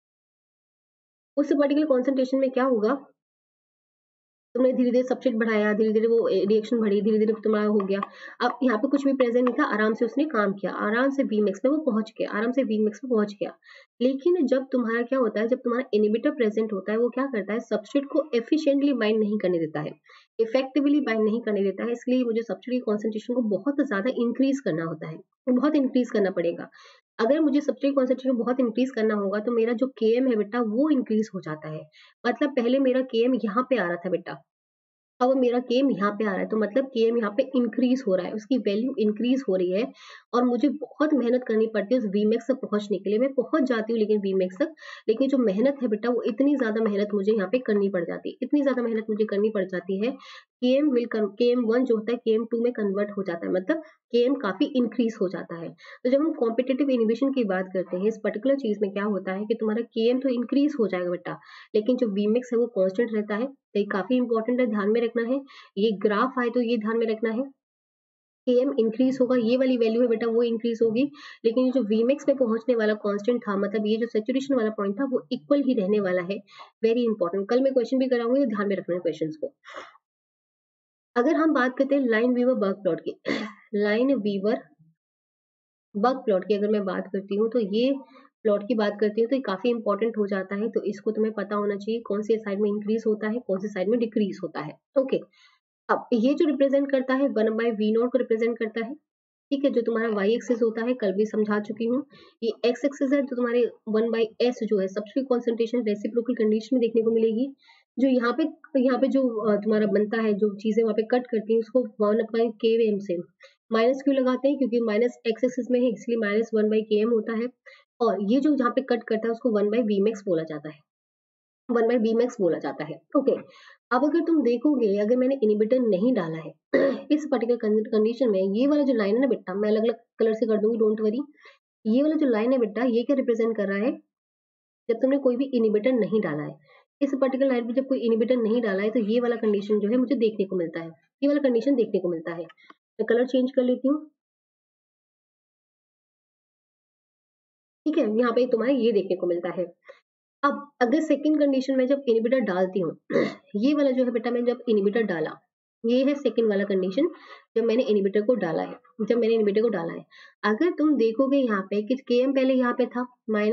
उस पर्टिकुलर कॉन्सेंट्रेशन में क्या होगा, तुमने धीरे धीरे सबसेट बढ़ाया, धीरे धीरे वो रिएक्शन बढ़ी, धीरे धीरे तुम्हारा हो गया। अब यहाँ पे कुछ भी प्रेजेंट नहीं था, आराम से उसने काम किया, आराम से वीमेक्स में वो पहुंच गया, आराम से वीमेक्स में पहुंच गया। लेकिन जब तुम्हारा क्या होता है, जब तुम्हारा इनिबिटर प्रेजेंट होता है वो क्या करता है, सबस्ट्रेट को एफिशिएंटली बाइंड नहीं करने देता है, इफेक्टिवली बाइंड नहीं करने देता है। इसलिए मुझे सबस्ट्रेट की कॉन्सेंट्रेशन को बहुत ज्यादा इंक्रीज करना होता है, बहुत इंक्रीज करना पड़ेगा। अगर मुझे सबस्ट्रेट कॉन्सेंट्रेशन बहुत इंक्रीज करना होगा तो मेरा जो Km है बेटा वो इंक्रीज हो जाता है। मतलब पहले मेरा Km यहाँ पे आ रहा था बेटा, अब मेरा केम यहाँ पे आ रहा है, तो मतलब केम यहाँ पे इंक्रीज हो रहा है, उसकी वैल्यू इंक्रीज हो रही है, और मुझे बहुत मेहनत करनी पड़ती है उस वीमेक्स तक पहुंचने के लिए। मैं पहुंच जाती हूँ लेकिन वीमेक्स तक, लेकिन जो मेहनत है बेटा वो इतनी ज्यादा मेहनत मुझे यहाँ पे करनी पड़ जाती है, इतनी ज्यादा मेहनत मुझे करनी पड़ जाती है। KM1 जो होता है KM2 में कन्वर्ट हो जाता है, मतलब केम काफी इंक्रीज हो जाता है। तो जब हम कॉम्पिटेटिव इनिबिशन की बात करते हैं, इस पर्टिकुलर चीज में क्या होता है कि तुम्हारा केम तो इंक्रीज हो जाएगा बेटा, लेकिन जो वीमेक्स है वो कांस्टेंट रहता है। तो ये काफी इंपॉर्टेंट है, ध्यान में रखना है। ये ग्राफ आए तो ये ध्यान में रखना है, Km इंक्रीज होगा, ये वाली वैल्यू है बेटा वो इंक्रीज होगी, लेकिन ये जो Vmax में पहुंचने वाला कांस्टेंट था, मतलब ये जो सैचुरेशन वाला पॉइंट था वो इक्वल ही रहने वाला है। वेरी इंपॉर्टेंट, कल मैं क्वेश्चन भी कराऊंगी तो ध्यान में रखना है क्वेश्चंस को। अगर हम बात करते हैं लाइन वीवर बर्ग प्लॉट की, लाइन वीवर बर्ग प्लॉट की अगर मैं बात करती हूँ तो ये प्लॉट की बात करती हूँ तो ये काफी इंपॉर्टेंट हो जाता है। तो इसको तुम्हें पता होना चाहिए कौन सी साइड में इंक्रीज होता है, कौन सी साइड में डिक्रीज होता है। ओके, अब ये जो रिप्रेजेंट करता है 1/V0 को रिप्रेजेंट करता है, ठीक है, जो तुम्हारा y एक्सिस होता है कल भी समझा चुकी हूँ। ये x एक्सिस है तो तुम्हारे 1/s जो है सबस्ट्रेट कॉन्सेंट्रेशन रेसिप्रोकल कंडीशन में देखने को मिलेगी। जो यहाँ पे जो तुम्हारा बनता है, जो चीजें वहां पे कट करती हैं उसको 1/km से माइनस क्यों लगाते हैं, क्योंकि माइनस एक्स एक्सिस में है इसलिए -1/km होता है। और ये जो जहाँ पे कट करता है उसको 1/Vmax बोला जाता है, 1/Vmax बोला जाता है। ओके, अब अगर तुम देखोगे, अगर मैंने इनिबिटर नहीं डाला है इस पर्टिकुलर कंडीशन में, ये वाला जो लाइन है ना बेटा, मैं अलग अलग कलर से कर दूंगी, डोंट वरी। ये वाला जो लाइन है बेटा, ये क्या रिप्रेजेंट कर रहा है, जब तुमने कोई भी इनिबिटर नहीं डाला है, इस पर्टिकुलर लाइन पे जब कोई इनिबिटर नहीं डाला है, तो ये वाला कंडीशन जो है मुझे देखने को मिलता है, ये वाला कंडीशन देखने को मिलता है। मैं कलर चेंज कर लेती हूँ, ठीक है, यहाँ पे तुम्हारे ये देखने को मिलता है। अब अगर सेकंड कंडीशन में जब इनिबिटर डालती हूँ ये वाला जो है बेटा, मैं जब इनिबिटर डाला, ये है सेकंड वाला कंडीशन, जब मैंने इनिबिटर को डाला है, जब मैंने इनिबिटर को डाला है, अगर तुम देखोगे यहाँ पे कि km पहले यहाँ पे था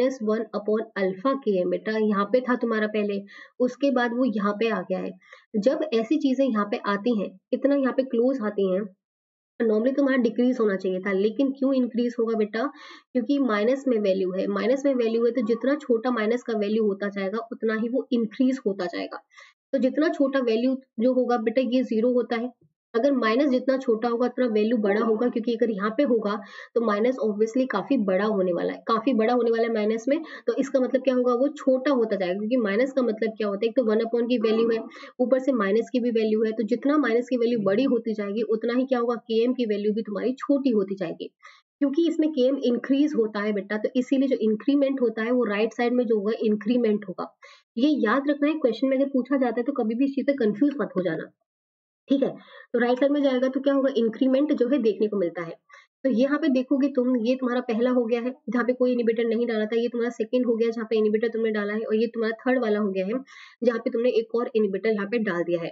-1/α km बेटा, यहाँ पे था तुम्हारा पहले, उसके बाद वो यहाँ पे आ गया है। जब ऐसी चीजें यहाँ पे आती हैं, इतना यहाँ पे क्लोज आती हैं, नॉर्मली तुम्हारा डिक्रीज होना चाहिए था, लेकिन क्यों इंक्रीज होगा बेटा, क्योंकि माइनस में वैल्यू है, माइनस में वैल्यू है तो जितना छोटा माइनस का वैल्यू होता जाएगा उतना ही वो इंक्रीज होता जाएगा। तो जितना छोटा वैल्यू जो होगा बेटा, ये जीरो होता है। अगर माइनस जितना छोटा होगा उतना वैल्यू बड़ा होगा, क्योंकि अगर यहाँ पे होगा तो माइनस ऑब्वियसली काफी बड़ा होने वाला है, काफी बड़ा होने वाला है माइनस में, तो इसका मतलब क्या होगा, वो छोटा होता जाएगा, क्योंकि माइनस का मतलब क्या होता है, एक तो 1 की वैल्यू है, ऊपर से माइनस की भी वैल्यू है, तो जितना माइनस की वैल्यू बड़ी होती जाएगी उतना ही क्या होगा, km की वैल्यू भी तुम्हारी छोटी होती जाएगी, क्योंकि इसमें km इंक्रीज होता है बेटा, तो इसीलिए जो इंक्रीमेंट होता है वो राइट साइड में जो होगा इंक्रीमेंट होगा। ये याद रखना है, क्वेश्चन में अगर पूछा जाता है तो कभी भी इस चीज से कंफ्यूज मत हो जाना, ठीक है। तो राइट साइड में जाएगा तो क्या होगा, इंक्रीमेंट जो है देखने को मिलता है। तो यहाँ पे देखोगे तुम, ये तुम्हारा पहला हो गया है जहाँ पे कोई इनिबिटर नहीं डाला था, ये तुम्हारा सेकंड हो गया जहाँ पे इनिबिटर तुमने डाला है, और ये तुम्हारा थर्ड वाला हो गया है जहाँ पे तुमने एक और इनिबिटर यहाँ पे डाल दिया है।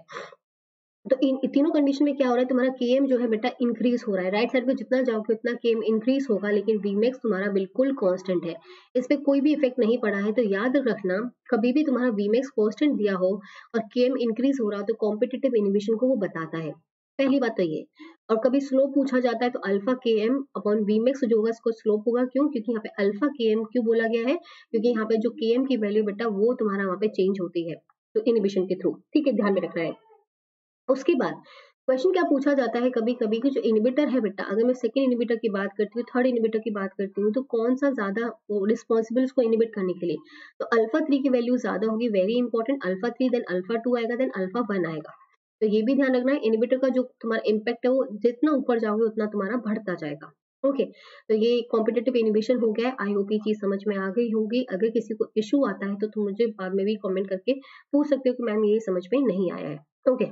तो इन तीनों कंडीशन में क्या हो रहा है, तुम्हारा km जो है बेटा इंक्रीज हो रहा है, राइट साइड पे जितना जाओगे उतना km इंक्रीज होगा, लेकिन Vmax तुम्हारा बिल्कुल कांस्टेंट है, इस पे कोई भी इफेक्ट नहीं पड़ा है। तो याद रखना, कभी भी तुम्हारा Vmax कांस्टेंट दिया हो और km इंक्रीज हो रहा हो तो कॉम्पिटिटिव इनिबिशन को वो बताता है, पहली बात तो ये। और कभी स्लोप पूछा जाता है तो अल्फा km अपॉन Vmax जो होगा इसको स्लोप होगा, क्यों, क्योंकि यहाँ पे अल्फा km क्यों बोला गया है, क्योंकि यहाँ पे जो km की वैल्यू बेटा वो तुम्हारा वहाँ पे चेंज होती है, तो इनिबिशन के थ्रू, ठीक है, ध्यान में रखना है। उसके बाद क्वेश्चन क्या पूछा जाता है कभी कभी कि जो इनिबिटर है बेटा, अगर मैं सेकंड इनिबिटर की बात करती हूँ, थर्ड इनिबिटर की बात करती हूँ, तो कौन सा ज्यादा रिस्पॉन्सिबल इसको इनिबिट करने के लिए, तो अल्फा 3 की वैल्यू ज्यादा होगी, very important, alpha 3 then alpha 2 आएगा, देन अल्फा 1 आएगा। तो ये भी ध्यान रखना है, इनिबिटर का जो तुम्हारा इम्पैक्ट है वो जितना ऊपर जाओगे उतना तुम्हारा बढ़ता जाएगा। ओके, तो ये कॉम्पिटेटिव इनिबिशन हो गया है, आई होप ये चीज समझ में आ गई होगी। अगर किसी को इशू आता है तो तुम मुझे बाद में भी कमेंट करके पूछ सकते हो कि मैम ये समझ में नहीं आया है। ओके,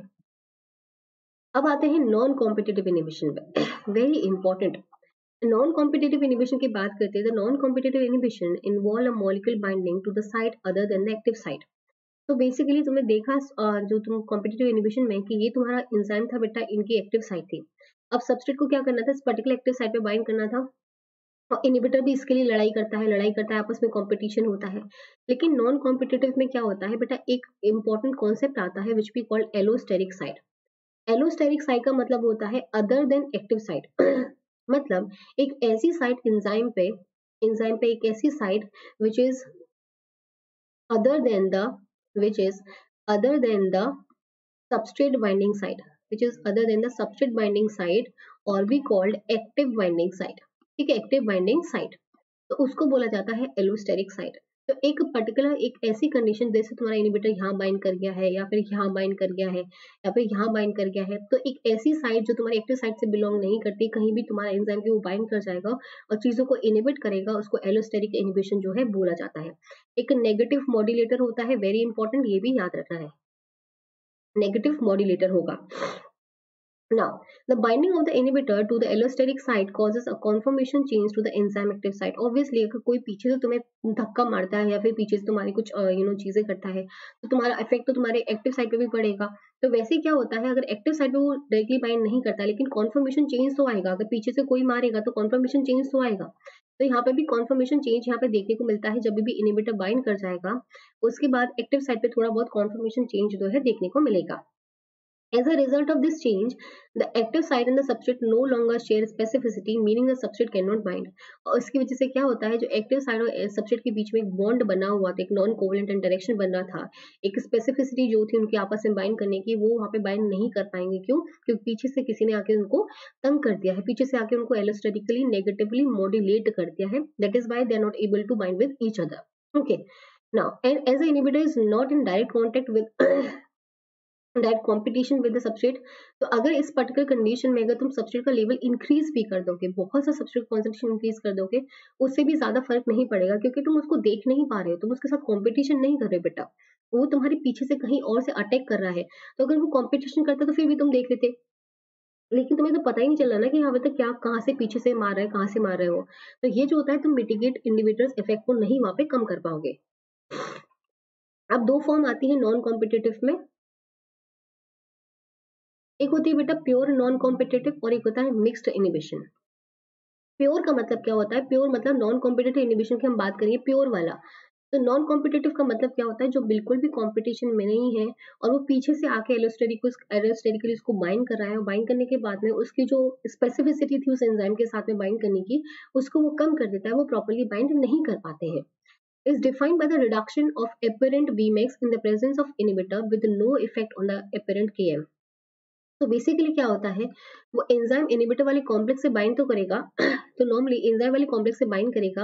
अब आते हैं नॉन कॉम्पिटिटिव इनिबिशन पे, very important. Non competitive inhibition की बात करते हैं तो non competitive inhibition involve a molecule binding to the site other than the active site. तो बेसिकली तुमने देखा जो तुम कॉम्पिटिटिव इनिबिशन में कि ये तुम्हारा एंजाइम था बेटा, इनकी एक्टिव साइट थी। अब सब्सट्रेट को क्या करना था, इस पर्टिकुलर एक्टिव साइट पे बाइंड करना था, और इनिबिटर भी इसके लिए लड़ाई करता है, आपस में कंपटीशन होता है। लेकिन नॉन कॉम्पिटिटिव में क्या होता है बेटा, एक इंपॉर्टेंट कॉन्सेप्ट आता है which we called allosteric site. Allosteric site का मतलब होता है अदर देन एक्टिव साइट मतलब एक ऐसी साइट एंजाइम पे एक ऐसी site which is other than the which is other than the substrate binding site, which is other than the substrate binding site, or be called active binding site। ठीक है, active binding site, तो उसको बोला जाता है allosteric site. तो एक particular एक ऐसी कंडीशन, जैसे तुम्हारा इनिबिटर यहाँ बाइंड कर गया है, या फिर यहाँ बाइंड कर गया है, या फिर यहाँ बाइंड कर गया है, तो एक ऐसी साइट जो तुम्हारी एक्टिव साइट से बिलोंग नहीं करती, कहीं भी तुम्हारा एंजाइम के वो बाइंड कर जाएगा और चीजों को इनिबिट करेगा, उसको एलोस्टेरिक इनिबिशन जो है बोला जाता है। एक नेगेटिव मॉड्यूलेटर होता है, वेरी इंपॉर्टेंट, ये भी याद रखना है, नेगेटिव मॉड्यूलेटर होगा। Now, the binding of the inhibitor to the allosteric site causes a conformation change to the enzyme active site। Obviously, अगर कोई पीछे से तुम्हें धक्का मारता है या फिर पीछे से तुम्हारी कुछ चीजें करता है, तो तुम्हारा इफेक्ट तो तुम्हारे एक्टिव साइट पे भी पड़ेगा। तो वैसे क्या होता है, अगर एक्टिव साइट पे वो डायरेक्टली बाइंड नहीं करता, लेकिन कॉन्फर्मेशन चेंज तो आएगा, अगर पीछे से कोई मारेगा तो कॉन्फर्मेशन चेंज तो आएगा। तो यहाँ पे भी कॉन्फर्मेशन चेंज यहाँ पे देखने को मिलता है, जब भी इनिबिटर बाइंड कर जाएगा उसके बाद एक्टिव साइट पे थोड़ा बहुत कॉन्फर्मेशन चेंज जो है देखने को मिलेगा। As a result of this change, the active site and the substrate no longer share specificity, meaning the substrate cannot bind. और इसकी वजह से क्या होता है, जो एक्टिव साइट और सबस्ट्रेट के बीच में एक बॉन्ड बना हुआ था, एक नॉन कोवेलेंट इंटरेक्शन बन रहा था, एक स्पेसिफिसिटी जो थी उनके आपस में बाइंड करने की, वो वहाँ पे बाइंड नहीं कर पाएंगे। क्यों? क्योंकि पीछे से किसी ने आके उनको तंग कर दिया है, पीछे से आके उनको एलोस्टेटिकली नेगेटिवली मॉड्यूलेट कर दिया है। That is why they are not able to bind with each other. Okay, now and as a inhibitor is not in direct contact with that competition with the substrate, तो अगर इस particular condition में अगर तुम substrate का level increase भी कर दोगे, बहुत सा सबस्ट्रेट कॉन्सेंट्रेशन इंक्रीज कर दोगे, उससे भी ज्यादा फर्क नहीं पड़ेगा, क्योंकि तुम उसको देख नहीं पा रहे हो, तुम उसके साथ कॉम्पिटिशन नहीं कर रहे बेटा, वो तुम्हारे पीछे से कहीं और से अटैक कर रहा है। तो अगर वो कॉम्पिटिशन करता तो फिर भी तुम देख लेते, लेकिन तुम्हें तो पता ही नहीं चल रहा ना कि यहाँ पे तो क्या, कहाँ से पीछे से मार रहा है, कहाँ से मार रहे हो। तो ये जो होता है, तुम मिटिगेट इनहिबिटर्स इफेक्ट को नहीं वहां पे कम कर पाओगे। अब दो फॉर्म आती है नॉन कॉम्पिटिटिव में, एक होती है बेटा प्योर नॉन कॉम्पिटिटिव और एक होता है मिक्स्ड इनिबिशन। प्योर का मतलब क्या होता है? प्योर मतलब नॉन कॉम्पिटिटिव इनिबिशन की हम बात करेंगे, प्योर वाला। तो नॉन कॉम्पिटिटिव का मतलब क्या होता है? जो बिल्कुल भी कॉम्पिटिशन में नहीं है और वो पीछे से आके एलोस्टेरिकली उसको बाइंड कर रहा है, और बाइंड करने के बाद में उसकी जो स्पेसिफिसिटी थी उस एंजाइम के साथ में बाइंड करने की, उसको वो कम कर देता है, वो प्रॉपर्ली बाइंड नहीं कर पाते हैं। Is defined by the reduction of apparent Vmax in the presence of inhibitor with no effect on the apparent Km। तो बेसिकली क्या होता है, वो एंजाइम इनहिबिटर वाले कॉम्प्लेक्स से बाइंड तो करेगा तो नॉर्मली एंजाइम वाले कॉम्प्लेक्स से बाइंड करेगा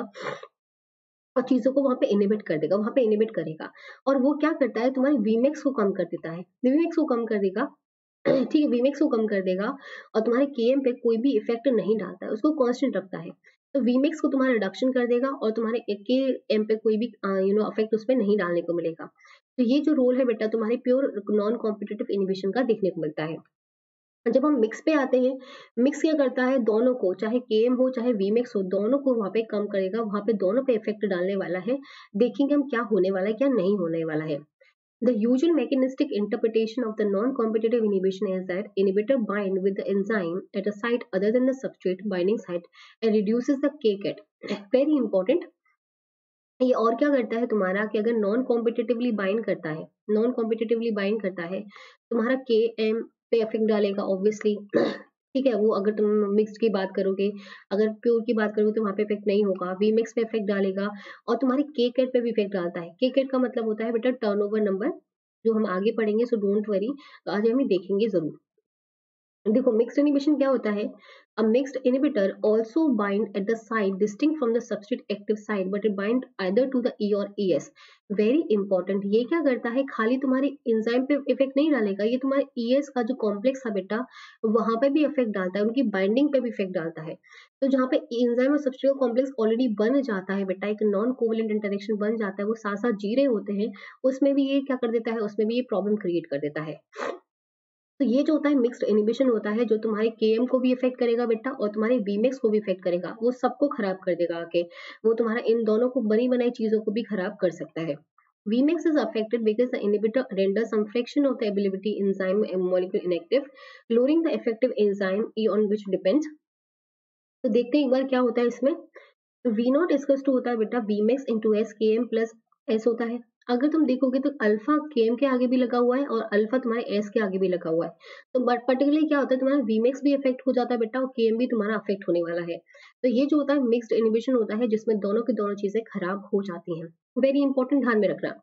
और चीजों को वहां पे इनहिबिट कर देगा, वहां पे इनहिबिट करेगा। और वो क्या करता है, तुम्हारे वीमेक्स को कम कर देता है, वीमेक्स को कम कर देगा ठीक है, वीमेक्स को कम कर देगा और तुम्हारे केएम पे कोई भी इफेक्ट नहीं डालता है, उसको कांस्टेंट रखता है। तो वीमेक्स को तुम्हारा रिडक्शन कर देगा और तुम्हारे के एम पे कोई भी इफेक्ट उसमें नहीं डालने को मिलेगा। तो ये जो रोल है बेटा तुम्हारे प्योर नॉन कॉम्पिटिटिव इनिबिशन का देखने को मिलता है। जब हम मिक्स पे आते हैं, मिक्स क्या करता है, दोनों को, चाहे केएम हो चाहे वीमेक्स हो, दोनों को वहां पे कम करेगा, वहां पे दोनों पे इफेक्ट डालने वाला है। देखेंगे हम क्या होने वाला है, क्या नहीं होने वाला है। The usual mechanistic interpretation of the non-competitive inhibition is that inhibitor bind with the enzyme at a site other than the substrate binding site and reduces the kcat। Very important। ये और क्या करता है तुम्हारा कि अगर नॉन कॉम्पिटिटिवली बाइंड करता है, नॉन कॉम्पिटिटिवली बाइंड करता है, तुम्हारा के एम पे इफेक्ट डालेगा ऑब्वियसली ठीक है। वो अगर तुम मिक्स्ड की बात करोगे, अगर प्योर की बात करोगे तो वहां पे इफेक्ट नहीं होगा, वी मिक्स पे इफेक्ट डालेगा और तुम्हारे के कैट पे भी इफेक्ट डालता है। के कैट का मतलब होता है बेटा टर्नओवर नंबर, जो हम आगे पढ़ेंगे, सो डोंट वरी, तो आज हम ये देखेंगे जरूर। देखो मिक्स्ड इनिबिशन क्या होता है, a mixed inhibitor also bind at the site distinct from the substrate active site but it bind either to the E or ES। Very important, ये क्या करता है, खाली तुम्हारे एंजाइम पे इफेक्ट नहीं डालेगा, ये तुम्हारे ES का जो कॉम्प्लेक्स है बेटा, वहां पे भी इफेक्ट डालता है, उनकी बाइंडिंग पे भी इफेक्ट डालता है। तो जहाँ पे एंजाइम और सबस्ट्रेट का कॉम्प्लेक्स ऑलरेडी बन जाता है बेटा, एक नॉन कोवेलेंट इंटरेक्शन बन जाता है, वो साथ साथ जी रहे होते हैं, उसमें भी ये क्या कर देता है, उसमें भी ये प्रॉब्लम क्रिएट कर देता है। तो ये जो होता है मिक्स्ड इनिबिशन होता है, जो तुम्हारे केएम को भी इफेक्ट करेगा बेटा और तुम्हारे वीमेक्स को भी इफेक्ट करेगा, वो सबको खराब कर देगा आके, वो तुम्हारा इन दोनों को बनी बनाई चीजों को भी खराब कर सकता है। Vmax is affected because the inhibitor renders some fraction of the ability enzyme molecule inactive, lowering the effective enzyme E on which depends। तो देखते हैं एक बार क्या होता है इसमें। वी नॉट इसकस टू होता है बेटा Vmax into S K M plus S होता है। अगर तुम देखोगे तो अल्फा केएम के आगे भी लगा हुआ है और अल्फा तुम्हारे एस के आगे भी लगा हुआ है। तो बट पर्टिकुलरली क्या होता है, तुम्हारा वीमेक्स भी इफेक्ट हो जाता है बेटा और केएम भी तुम्हारा अफेक्ट होने वाला है। तो ये जो होता है मिक्स्ड इनिबिशन होता है, जिसमें दोनों की दोनों चीजें खराब हो जाती हैं। वेरी इंपॉर्टेंट, ध्यान में रखना।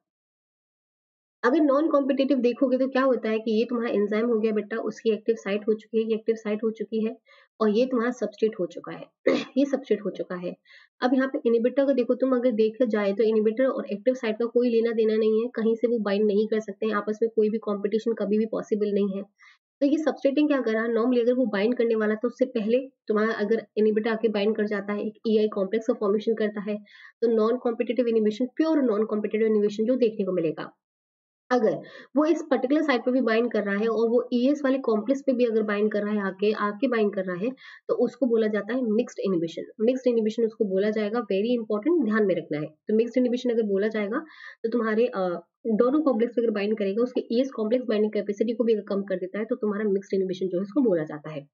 अगर नॉन कॉम्पिटिटिव देखोगे तो क्या होता है कि ये तुम्हारा एंजाइम हो गया बेटा, उसकी एक्टिव साइट हो चुकी है, ये एक्टिव साइट हो चुकी है और ये तुम्हारा सबस्ट्रेट हो चुका है ये सबस्ट्रेट हो चुका है। अब यहाँ पे इनिबिटर को देखो, तुम अगर देखा जाए तो इनिबिटर और एक्टिव साइट का कोई लेना देना नहीं है, कहीं से वो बाइंड नहीं कर सकते हैं आपस में, कोई भी कॉम्पिटिशन कभी भी पॉसिबल नहीं है। तो ये सबस्ट्रेटिंग क्या करा, नॉर्मली अगर वो बाइंड करने वाला तो उससे पहले तुम्हारा अगर इनिबिटर आके बाइंड कर जाता है, एक ईआई कॉम्प्लेक्स का फॉर्मेशन करता है, तो non competitive inhibition, pure non competitive inhibition जो देखने को मिलेगा। अगर वो इस पर्टिकुलर साइट पे भी बाइंड कर रहा है और वो ईएस वाले कॉम्प्लेक्स पे भी अगर बाइंड कर रहा है, आके आके बाइंड कर रहा है, तो उसको बोला जाता है मिक्स्ड इनिबिशन। मिक्स्ड इनिबिशन उसको बोला जाएगा, वेरी इंपॉर्टेंट, ध्यान में रखना है। तो मिक्स्ड इनिबिशन अगर बोला जाएगा तो तुम्हारे दोनों कॉम्प्लेक्स पे अगर बाइंड करेगा, उसके ईएस कॉम्प्लेक्स बाइंडिंग कैपेसिटी को भी अगर कम कर देता है, तो तुम्हारा मिक्स्ड इनिबिशन जो है उसको बोला जाता है।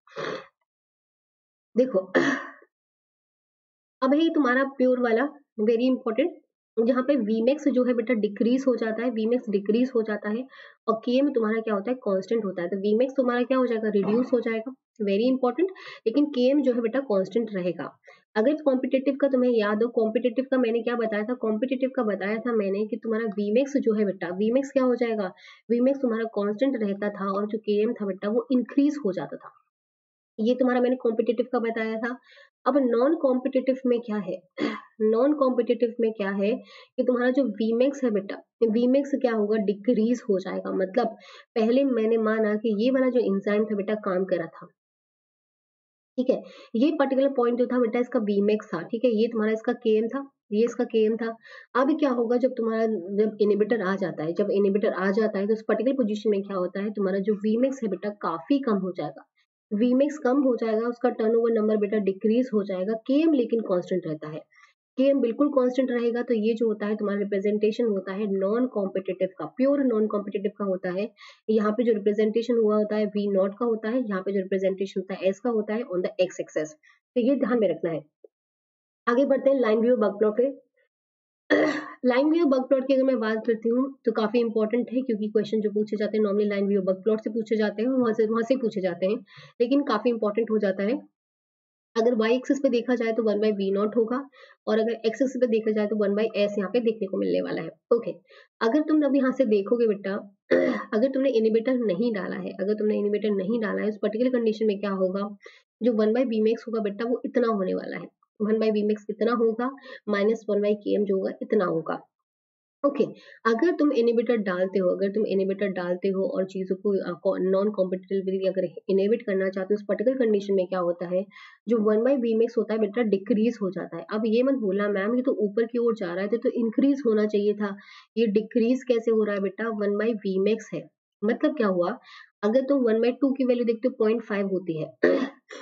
देखो अब है तुम्हारा प्योर वाला, वेरी इंपॉर्टेंट, जहाँ पे Vmax जो है बेटा डिक्रीज हो जाता है, Vmax डिक्रीज हो जाता है और Km तुम्हारा क्या होता है, कांस्टेंट होता है। तो Vmax तुम्हारा क्या हो जाएगा, रिड्यूस हो जाएगा, वेरी इंपॉर्टेंट। लेकिन Km जो है बेटा कांस्टेंट रहेगा। अगर कॉम्पिटिटिव का तुम्हें याद हो, कॉम्पिटिटिव का मैंने क्या बताया था, कॉम्पिटिटिव का बताया था मैंने कि तुम्हारा Vmax जो है बेटा, Vmax क्या हो जाएगा, Vmax तुम्हारा कांस्टेंट रहता था और जो Km था बेटा वो इंक्रीज हो जाता था। ये तुम्हारा मैंने कॉम्पिटिटिव का बताया था। अब नॉन कॉम्पिटिटिव में क्या है, नॉन कॉम्पिटिटिव में क्या है कि तुम्हारा जो Vmax है बेटा, Vmax क्या होगा, डिक्रीज हो जाएगा। मतलब पहले मैंने माना कि ये वाला जो एंजाइम था बेटा काम करा था, ठीक है, ये पर्टिकुलर पॉइंट जो था बेटा इसका Vmax था, ठीक है, ये तुम्हारा इसका Km था, ये इसका Km था। अब क्या होगा जब तुम्हारा, जब इनहिबिटर आ जाता है, जब इनहिबिटर आ जाता है तो उस पर्टिकुलर पोजीशन में क्या होता है, तुम्हारा जो Vmax है बेटा काफी कम हो जाएगा। Vmax कम हो जाएगा, उसका टर्नओवर नंबर बेटा डिक्रीज हो जाएगा, Km लेकिन कांस्टेंट रहता है। Km बिल्कुल कांस्टेंट रहेगा, तो ये जो होता है तुम्हारा रिप्रेजेंटेशन होता है नॉन कॉम्पिटिटिव का, प्योर नॉन कॉम्पिटिटिव का होता है। यहाँ पे जो रिप्रेजेंटेशन हुआ होता है V नॉट का होता है, यहाँ पे जो रिप्रेजेंटेशन होता है S का होता है ऑन द एक्स एक्सेस। तो ये ध्यान में रखना है। आगे बढ़ते हैं लाइन व्यू बग प्लॉट पे। लाइन व्यू बग प्लॉट की अगर मैं बात करती हूँ तो काफी इंपॉर्टेंट है, क्योंकि क्वेश्चन जो पूछे जाते हैं normally Lineweaver Burk plot से पूछे जाते हैं, वहां से पूछे जाते हैं, लेकिन काफी इंपॉर्टेंट हो जाता है। अगर y एक्सिस पे देखा जाए तो 1/v0 होगा, और अगर x एक्सिस पे देखा जाए तो 1/s यहाँ पे देखने को मिलने वाला है। ओके, अगर तुम अब यहाँ से देखोगे बेटा, अगर तुमने इनहिबिटर नहीं डाला है, अगर तुमने इनहिबिटर नहीं डाला है उस पर्टिकुलर कंडीशन में क्या होगा, जो 1/vmax होगा बेटा वो इतना होने वाला है, 1/vmax इतना होगा, -1/km जो होगा इतना होगा। ओके, अगर तुम इनहिबिटर डालते हो, अगर तुम इनहिबिटर डालते हो और चीजों को नॉन कॉम्पिटिटिवली अगर इनहिबिट करना चाहते हो उस पर्टिकुलर कंडीशन में क्या होता है, जो 1/vmax होता है बेटा डिक्रीज हो जाता है। अब ये मत बोलना मैम ये तो ऊपर की ओर जा रहा है तो इंक्रीज होना चाहिए था, ये डिक्रीज कैसे हो रहा है बेटा, 1/vmax है। मतलब क्या हुआ, अगर तुम 1/2 की वैल्यू देखते हो 0.5 होती है,